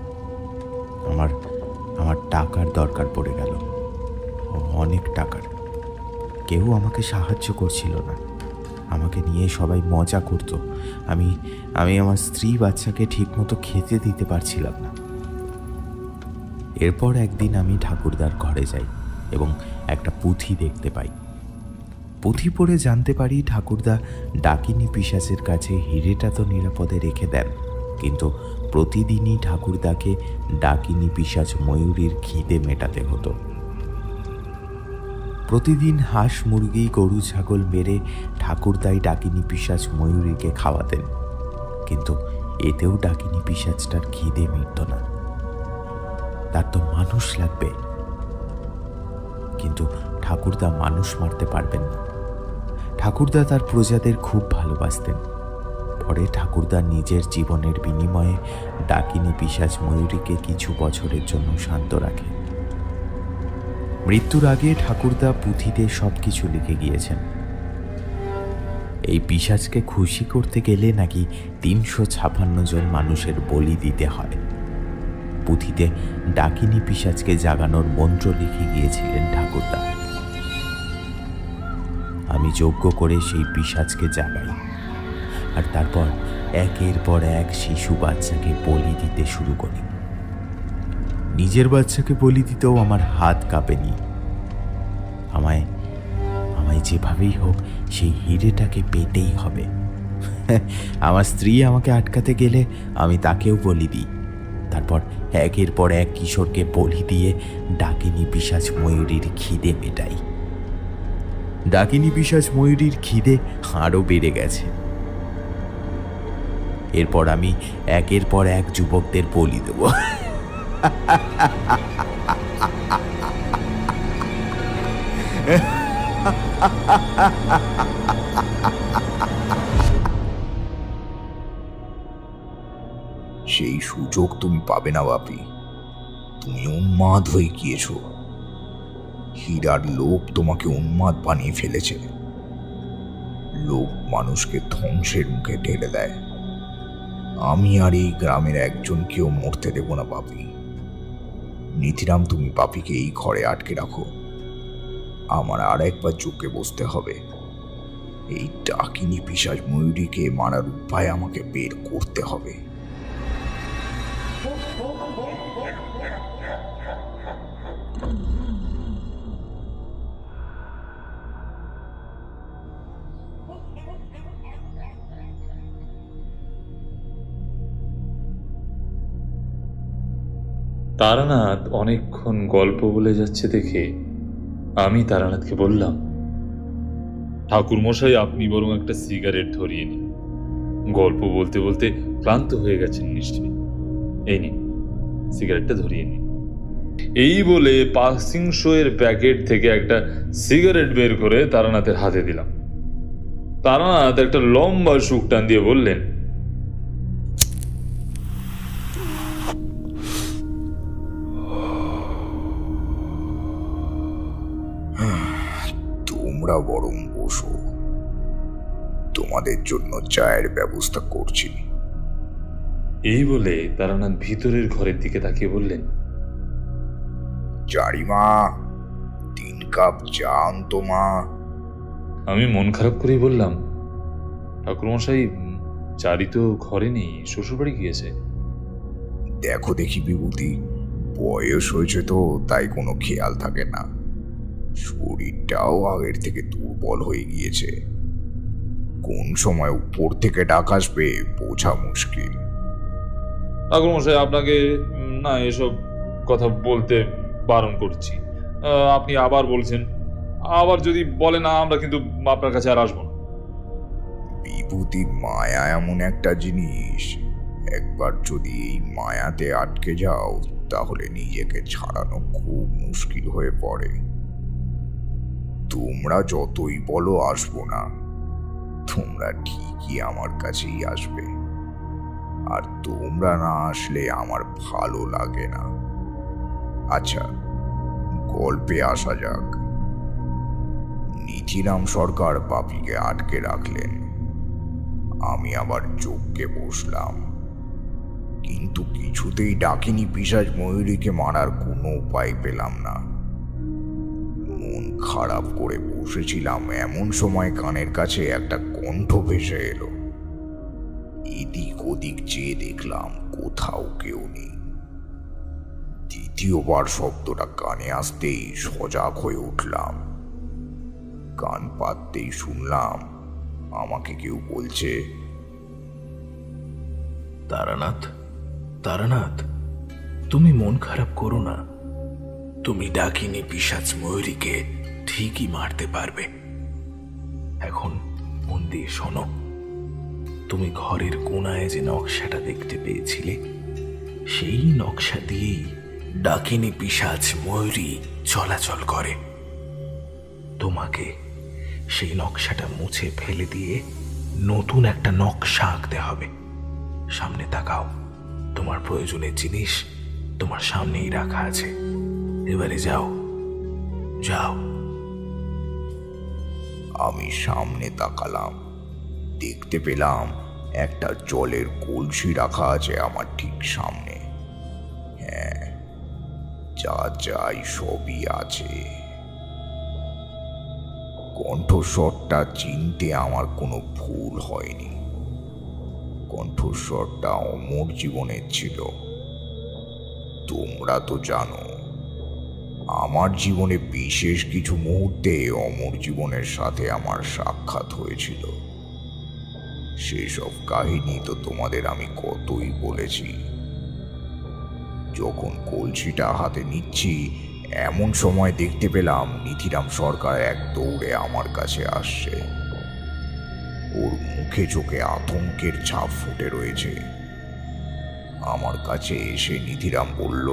Speaker 6: আমার টাকার দরকার পড়ে গেল, অনেক টাকার। কেউ আমাকে সাহায্য করছিল না। আমাকে নিয়ে সবাই মজা করত। আমি আমার স্ত্রী বাচ্চাকে ঠিকমতো খেতে দিতে পারছিলাম না। এরপর একদিন আমি ঠাকুরদার ঘরে যাই এবং একটা পুঁথি দেখতে পাই। পুঁথি পড়ে জানতে পারি ঠাকুরদা ডাকিনী পিশাচের কাছে হিরেটা তো নিরাপদে রেখে দেন, কিন্তু প্রতিদিনই ঠাকুরদাকে ডাকিনী পিশাচ ময়ূরীর খিদে মেটাতে হতো। প্রতিদিন হাঁস, মুরগি, গরু, ছাগল মেরে ঠাকুরদাই ডাকিনী পিশাচ ময়ূরীকে খাওয়াতেন, কিন্তু এতেও ডাকিনী পিশাচটার খিদে মিটত না। তার তো মানুষ লাগবে, কিন্তু ঠাকুরদা মানুষ মারতে পারবেন না। ঠাকুরদা তার প্রজাদের খুব ভালোবাসতেন, পরে ঠাকুরদা নিজের জীবনের বিনিময়ে ডাকিনী পিশাচ ময়ূরীকে কিছু বছরের জন্য শান্ত রাখে। মৃত্যুর আগে ঠাকুরদা পুঁথিতে সব কিছু লিখে গিয়েছেন। এই পিশাচকে খুশি করতে গেলে নাকি 356 জন মানুষের বলি দিতে হয়। পুঁথিতে ডাকিনী পিশাচকে জাগানোর মন্ত্র লিখে গিয়েছিলেন ঠাকুরদা। আমি যজ্ঞ করে সেই পিশাচকে জাগাই, আর তারপর একের পর এক শিশু বাচ্চাকে বলি দিতে শুরু করি। নিজের বাচ্চাকে বলি দিতেও আমার হাত কাঁপেনি। আমায় যেভাবেই হোক সেই হিরেটাকে পেতেই হবে। আমার স্ত্রী আমাকে আটকাতে গেলে আমি তাকেও বলি দিই। তারপর একের পর এক কিশোরকে বলি দিয়ে ডাকিনী পিশাচ ময়ূরীর খিদে মেটাই। ডাকিনী পিশাচ ময়ূরীর খিদে আরও বেড়ে গেছে। এরপর আমি একের পর এক যুবকদের বলি দেব।
Speaker 1: সেই সুযোগ তুমি পাবে না বাপি। তুমি উন্মাদ হয়ে গিয়েছ। হীরার লোভ তোমাকে উন্মাদ বানিয়ে ফেলেছে। লোভ মানুষকে ধ্বংসের মুখে ঠেলে দেয়। আমি আর এই গ্রামের একজনকেও মরতে দেব না বাপি। নিধিরাম, তুমি বাপিকে এই ঘরে আটকে রাখো। আমার আর একবার চোখে বসতে হবে। এই ডাকিনী পিশাচ ময়ূরীকে মারার উপায় আমাকে বের করতে হবে।
Speaker 2: তারানাথ অনেকক্ষণ গল্প বলে যাচ্ছে দেখে আমি তারানাথকে বললাম, ঠাকুর মশাই, আপনি বরং একটা সিগারেট ধরিয়ে নিন। গল্প বলতে বলতে ক্লান্ত হয়ে গেছেন নিশ্চয়ই। এই নিন, সিগারেটটা ধরিয়ে নিন। এই বলে পাসিং শো এর প্যাকেট থেকে একটা সিগারেট বের করে তারানাথের হাতে দিলাম। তারানাথ একটা লম্বা সুখ টান দিয়ে বললেন,
Speaker 1: তোমরা বরং বসো, তোমাদের জন্য চায়ের ব্যবস্থা করছি।
Speaker 2: এই বলে তারানাথ ভিতরের ঘরের দিকে তাকিয়ে বললেন,
Speaker 1: চারিমা, 3 কাপ চা আনতো মা।
Speaker 2: আমি মন খারাপ করেই বললাম, ঠাকুরমশাই, চারি তো ঘরে নেই, শ্বশুরবাড়ি গিয়েছে।
Speaker 1: দেখো দেখি বিভূতি, বয়স হয়েছে তো তাই কোনো খেয়াল থাকে না। শরীরটাও আগের থেকে দুর্বল হয়ে গিয়েছে। কোন সময় উপর থেকে ডাক আসবে বোঝা মুশকিল।
Speaker 2: ঠাকুরমশাই, আপনাকে না এসব কথা বলতে বারণ করছি। আপনি আবার বলছেন, আবার যদি বলে না, আমরা কিন্তু আপনার কাছে আর আসবো না।
Speaker 1: বিভূতি, মায়া এমন একটা জিনিস, একবার যদি এই মায়াতে আটকে যাও তাহলে নিজেকে ছাড়ানো খুব মুশকিল হয়ে পড়ে। তোমরা যতই বলো আসবো না, তোমরা ঠিকই আমার কাছেই আসবে। আর তোমরা না আসলে আমার ভালো লাগে না। আচ্ছা, গল্পে আসা যাক। নিধিরাম সরকার বাপিকে আটকে রাখলেন। আমি আবার চোখকে বসলাম, কিন্তু কিছুতেই ডাকিনী পিশাচ ময়ূরীকে মারার কোনো উপায় পেলাম না। মন খারাপ করে বসেছিলাম, এমন সময় কানের কাছে একটা কণ্ঠ ভেসে এলো। এদিক ওদিক চেয়ে দেখলাম কোথাও কেউ নেই। দ্বিতীয়বার শব্দটা কানে আসতেই সজাগ হয়ে উঠলাম। কান পাততেই শুনলাম আমাকে কেউ বলছে,
Speaker 7: তারানাথ, তারানাথ, তুমি মন খারাপ করো না। তুমি ডাকিনী পিশাচ ময়ূরীকে ঠিকই মারতে পারবে। এখন মন দিয়ে শোনো। তুমি ঘরের কোনায় যে নকশাটা দেখতে পেয়েছিলে, সেই নকশা দিয়েই ডাকিনী পিশাচ ময়ূরী চলাচল করে। তোমাকে সেই নকশাটা মুছে ফেলে দিয়ে নতুন একটা নকশা আঁকতে হবে। সামনে তাকাও, তোমার প্রয়োজনের জিনিস তোমার সামনেই রাখা আছে। এবারে যাও যাও।
Speaker 1: আমি সামনে তাকালাম, দেখতে পেলাম একটা জলের কলসি রাখা আছে আমার ঠিক সামনে। হ্যাঁ, যা চাই সবই আছে। কণ্ঠস্বরটা চিনতে আমার কোনো ভুল হয়নি। কণ্ঠস্বরটা অমর জীবনের ছিল। তোমরা তো জানো, আমার জীবনে বিশেষ কিছু মুহূর্তে অমর জীবনের সাথে আমার সাক্ষাৎ হয়েছিল। সেসব কাহিনী তো তোমাদের আমি কতই বলেছি। যখন কলসিটা হাতে নিচ্ছি, এমন সময় দেখতে পেলাম নিধিরাম সরকার এক দৌড়ে আমার কাছে আসছে। ওর মুখে চোখে আতঙ্কের ছাপ ফুটে রয়েছে। আমার কাছে এসে নিধিরাম বলল,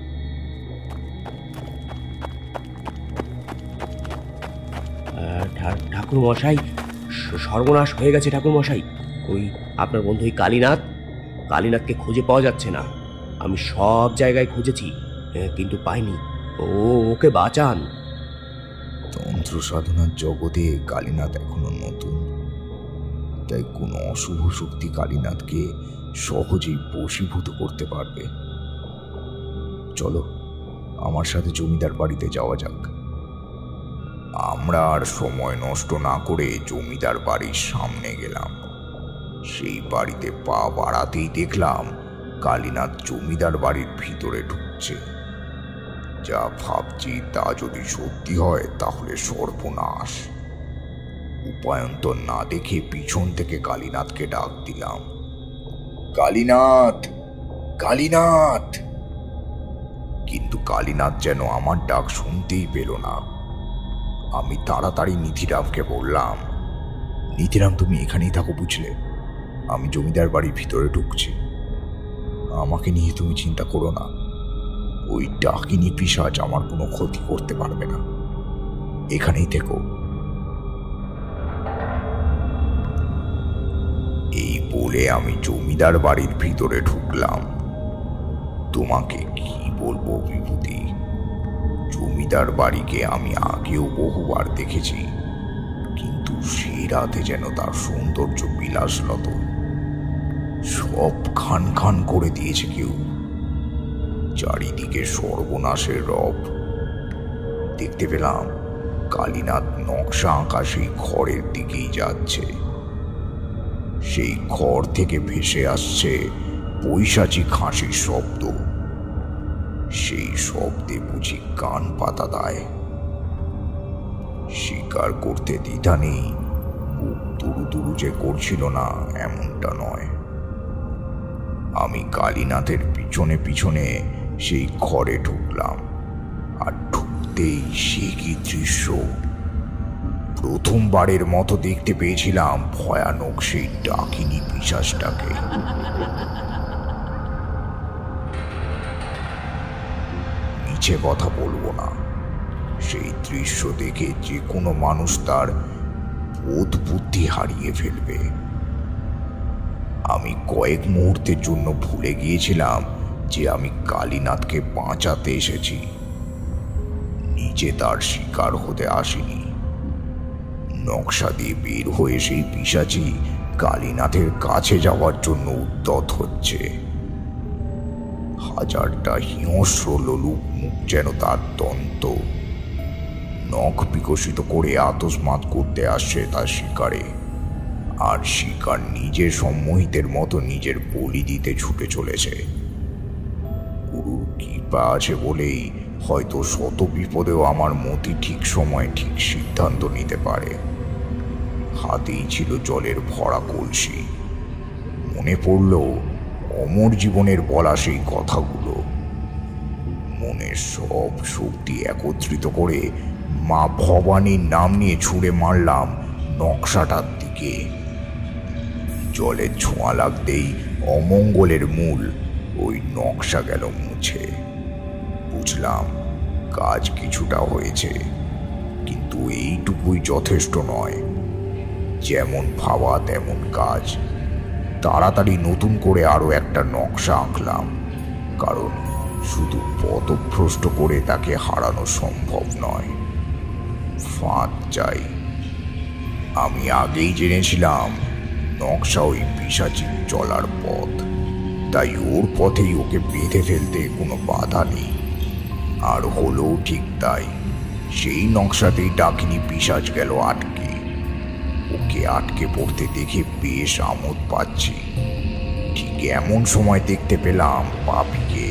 Speaker 5: ঠাকুর মশাই, সর্বনাশ হয়ে গেছে ঠাকুর মশাই। ওই আপনার বন্ধু ওই কালীনাথকে খুঁজে পাওয়া যাচ্ছে না। আমি সব জায়গায় খুঁজেছি, কিন্তু পাইনি। ওকে বাঁচান।
Speaker 1: তন্ত্র সাধনার জগতে কালীনাথ এখনো নতুন, তাই কোনো অশুভ শক্তি কালীনাথকে সহজেই বশীভূত করতে পারবে। চলো আমার সাথে জমিদার বাড়িতে যাওয়া যাক। আমরা আর সময় নষ্ট না করে জমিদার বাড়ির সামনে গেলাম। সেই বাড়িতে পা বাড়াতেই দেখলাম কালীনাথ জমিদার বাড়ির ভিতরে ঢুকছে। যা ভাবছি তা যদি সত্যি হয় তাহলে সর্বনাশ। উপায়ন্তর না দেখে পিছন থেকে কালীনাথকে ডাক দিলাম, কালীনাথ, কালীনাথ। কিন্তু কালীনাথ যেন আমার ডাক শুনতেই পেল না। আমি তাড়াতাড়ি নিধিরামকে বললাম, নিধিরাম তুমি এখানেই থাকো বুঝলে, আমি জমিদার বাড়ির ভিতরে ঢুকছি। আমাকে নিয়ে তুমি চিন্তা করো না, ওই ডাকিনী পিশাচ আমার কোনো ক্ষতি করতে পারবে না, এখানেই থেকো। এই বলে আমি জমিদার বাড়ির ভিতরে ঢুকলাম। তোমাকে কি বলবো বিভূতি, জমিদার বাড়িকে আমি আগেও বহুবার দেখেছি, কিন্তু সেই রাতে যেন তার সৌন্দর্য বিলাসলত। সব খান খান করে দিয়েছে কেউ। চারিদিকে সর্বনাশের রব। দেখতে পেলাম কালীনাথ নকশা আঁকা সেই ঘরের দিকেই যাচ্ছে। সেই ঘর থেকে ভেসে আসছে পৈশাচিক হাসির শব্দ। সেই শব্দে বুঝি কান পাতা দেয়। স্বীকার করতে দ্বিধা নেই, বুক দুরু দুরু যে করছিল না এমনটা নয়। আমি কালীনাথের পিছনে পিছনে সেই ঘরে ঢুকলাম। আর ঢুকতেই সে কি দৃশ্য! প্রথমবারের মতো দেখতে পেয়েছিলাম ভয়ানক সেই ডাকিনী পিশাচটাকে। মিছে কথা বলবো না, সেই দৃশ্য দেখে যে কোনো মানুষ তার বোধ বুদ্ধি হারিয়ে ফেলবে। আমি কয়েক মুহূর্তের জন্য ভুলে গিয়েছিলাম যে আমি কালীনাথকে বাঁচাতে এসেছি, নিজে তার শিকার হতে আসিনি। নকশা দিয়ে বের হয়ে সেই পিশাচি কালীনাথের কাছে যাওয়ার জন্য উদ্যত হচ্ছে। হাজারটা হিংস্র লোলুপ মুখ যেন তার দন্ত, নখ বিকশিত করে আতসমাত করতে আসছে তার শিকারে। আর শিকার নিজের সম্মোহিতের মতো নিজের বলি দিতে ছুটে চলেছে। গুরুর কৃপা আছে বলেই হয়তো শত বিপদেও আমার মতি ঠিক সময় ঠিক সিদ্ধান্ত নিতে পারে। হাতেই ছিল জলের ভরা কলসি। মনে পড়ল অমর জীবনের বলা সেই কথাগুলো। মনের সব শক্তি একত্রিত করে মা ভবানীর নাম নিয়ে ছুঁড়ে মারলাম নকশাটার দিকে। জলের ছোঁয়া লাগতেই অমঙ্গলের মূল ওই নকশা গেল মুছে। বুঝলাম কাজ কিছুটা হয়েছে, কিন্তু এইটুকুই যথেষ্ট নয়। যেমন ভাবা তেমন কাজ। তাড়াতাড়ি নতুন করে আরো একটা নকশা আঁকলাম, কারণ শুধু পথভ্রষ্ট করে তাকে হারানো সম্ভব নয়, ফাঁদ চাই। আমি আগেই জেনেছিলাম নকশা ওই পিশাচির চলার পথ, তাই ওর পথেই ওকে বেঁধে ফেলতে কোনো বাধা নেই। আর হলো ঠিক তাই, সেই নকশাতেই ডাকিনী পিশাচ গেল আটকে। ওকে আটকে পড়তে দেখে বেশ আমোদ পাচ্ছি। ঠিক এমন সময় দেখতে পেলাম পাপিকে।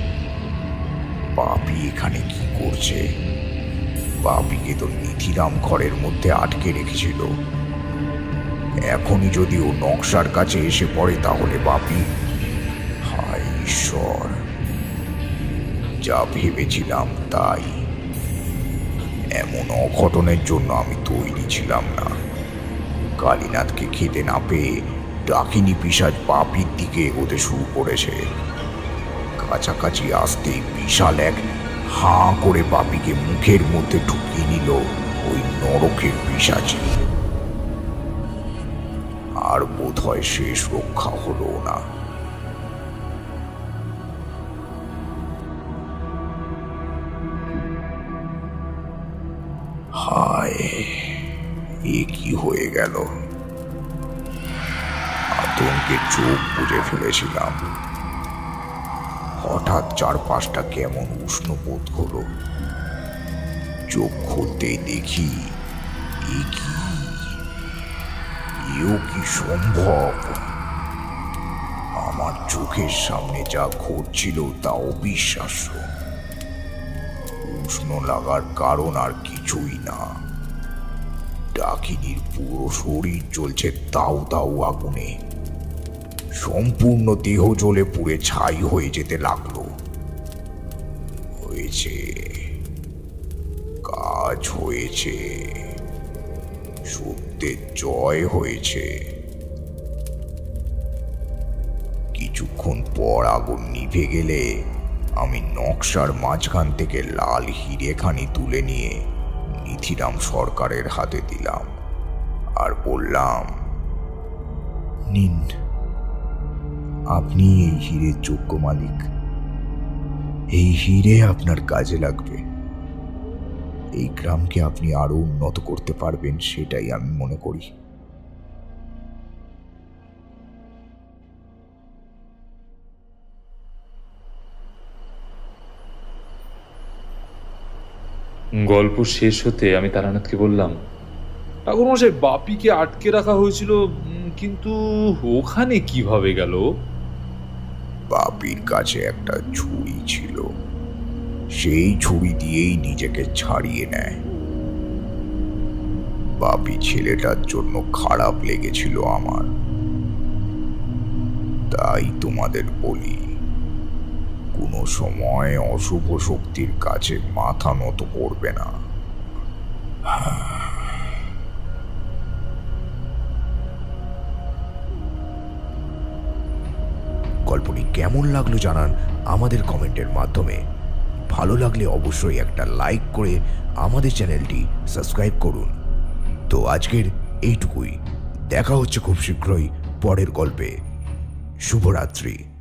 Speaker 1: পাপি এখানে কি করছে? পাপিকে তো নিধিরাম ঘরের মধ্যে আটকে রেখেছিল। এখনই যদি ও নকশার কাছে এসে পড়ে তাহলে পাপি, হায় ঈশ্বর, যা ভেবেছিলাম তাই। এমন অঘটনের জন্য আমি তৈরি ছিলাম না। কালীনাথকে খেতে না পেয়ে ডাকিনী পিশাচ পাপির দিকে এগোতে শুরু করেছে। কাছাকাছি আসতেই বিশাল এক হাঁ করে পাপিকে মুখের মধ্যে ঢুকিয়ে নিল ওই নরকের পিশাচি। আর বোধ হয় শেষ রক্ষা হলো না। হায়, এ কি হয়ে গেল? আতঙ্কে চোখ বুজে ফেলেছিলাম। হঠাৎ চারপাশটা কেমন উষ্ণ বোধ হলো। চোখ খুলতেই দেখি এও কি সম্ভব? আমার চোখের সামনে যা ঘটছিল তা অবিশ্বাস্য। উষ্ণ লাগার কারণ আর কিছুই না, ডাকিনীর পুরো শরীর জ্বলছে দাউ দাউ আগুনে। সম্পূর্ণ দেহ জ্বলে পুড়ে ছাই হয়ে যেতে লাগলো। হয়েছে, কাজ হয়েছে, সত্যের জয় হয়েছে। কিছুক্ষণ পর আগুন নিভে গেলে আমি নকশার মাঝখান থেকে লাল হিরেখানি তুলে নিয়ে নিধিরাম সরকারের হাতে দিলাম আর বললাম, নিন, আপনি এই হীরের যোগ্য মালিক। এই হীরে আপনার কাজে লাগবে। এই গ্রামকে আপনি আরো উন্নত করতে পারবেন, সেটাই আমি মনে করি।
Speaker 2: গল্প শেষ হতে আমি তারানাথকে বললাম, ঠাকুরমশাই, বাপিকে আটকে রাখা হয়েছিল, কিন্তু ওখানে কিভাবে গেল?
Speaker 1: বাপির কাছে একটা ছুরি ছিল, সেই ছুরি দিয়েই নিজেকে ছাড়িয়ে নেয়। বাপি ছেলেটার জন্য খারাপ লেগেছিল আমার, তাই তোমাদের বলি, কোনো সময় অশুভ শক্তির কাছে মাথা নত করবে না। গল্পটি কেমন লাগলো জানান আমাদের কমেন্টের মাধ্যমে। ভালো লাগলে অবশ্যই একটা লাইক করে আমাদের চ্যানেলটি সাবস্ক্রাইব করুন। তো আজকের এইটুকুই, দেখা হচ্ছে খুব শীঘ্রই পরের গল্পে। শুভরাত্রি।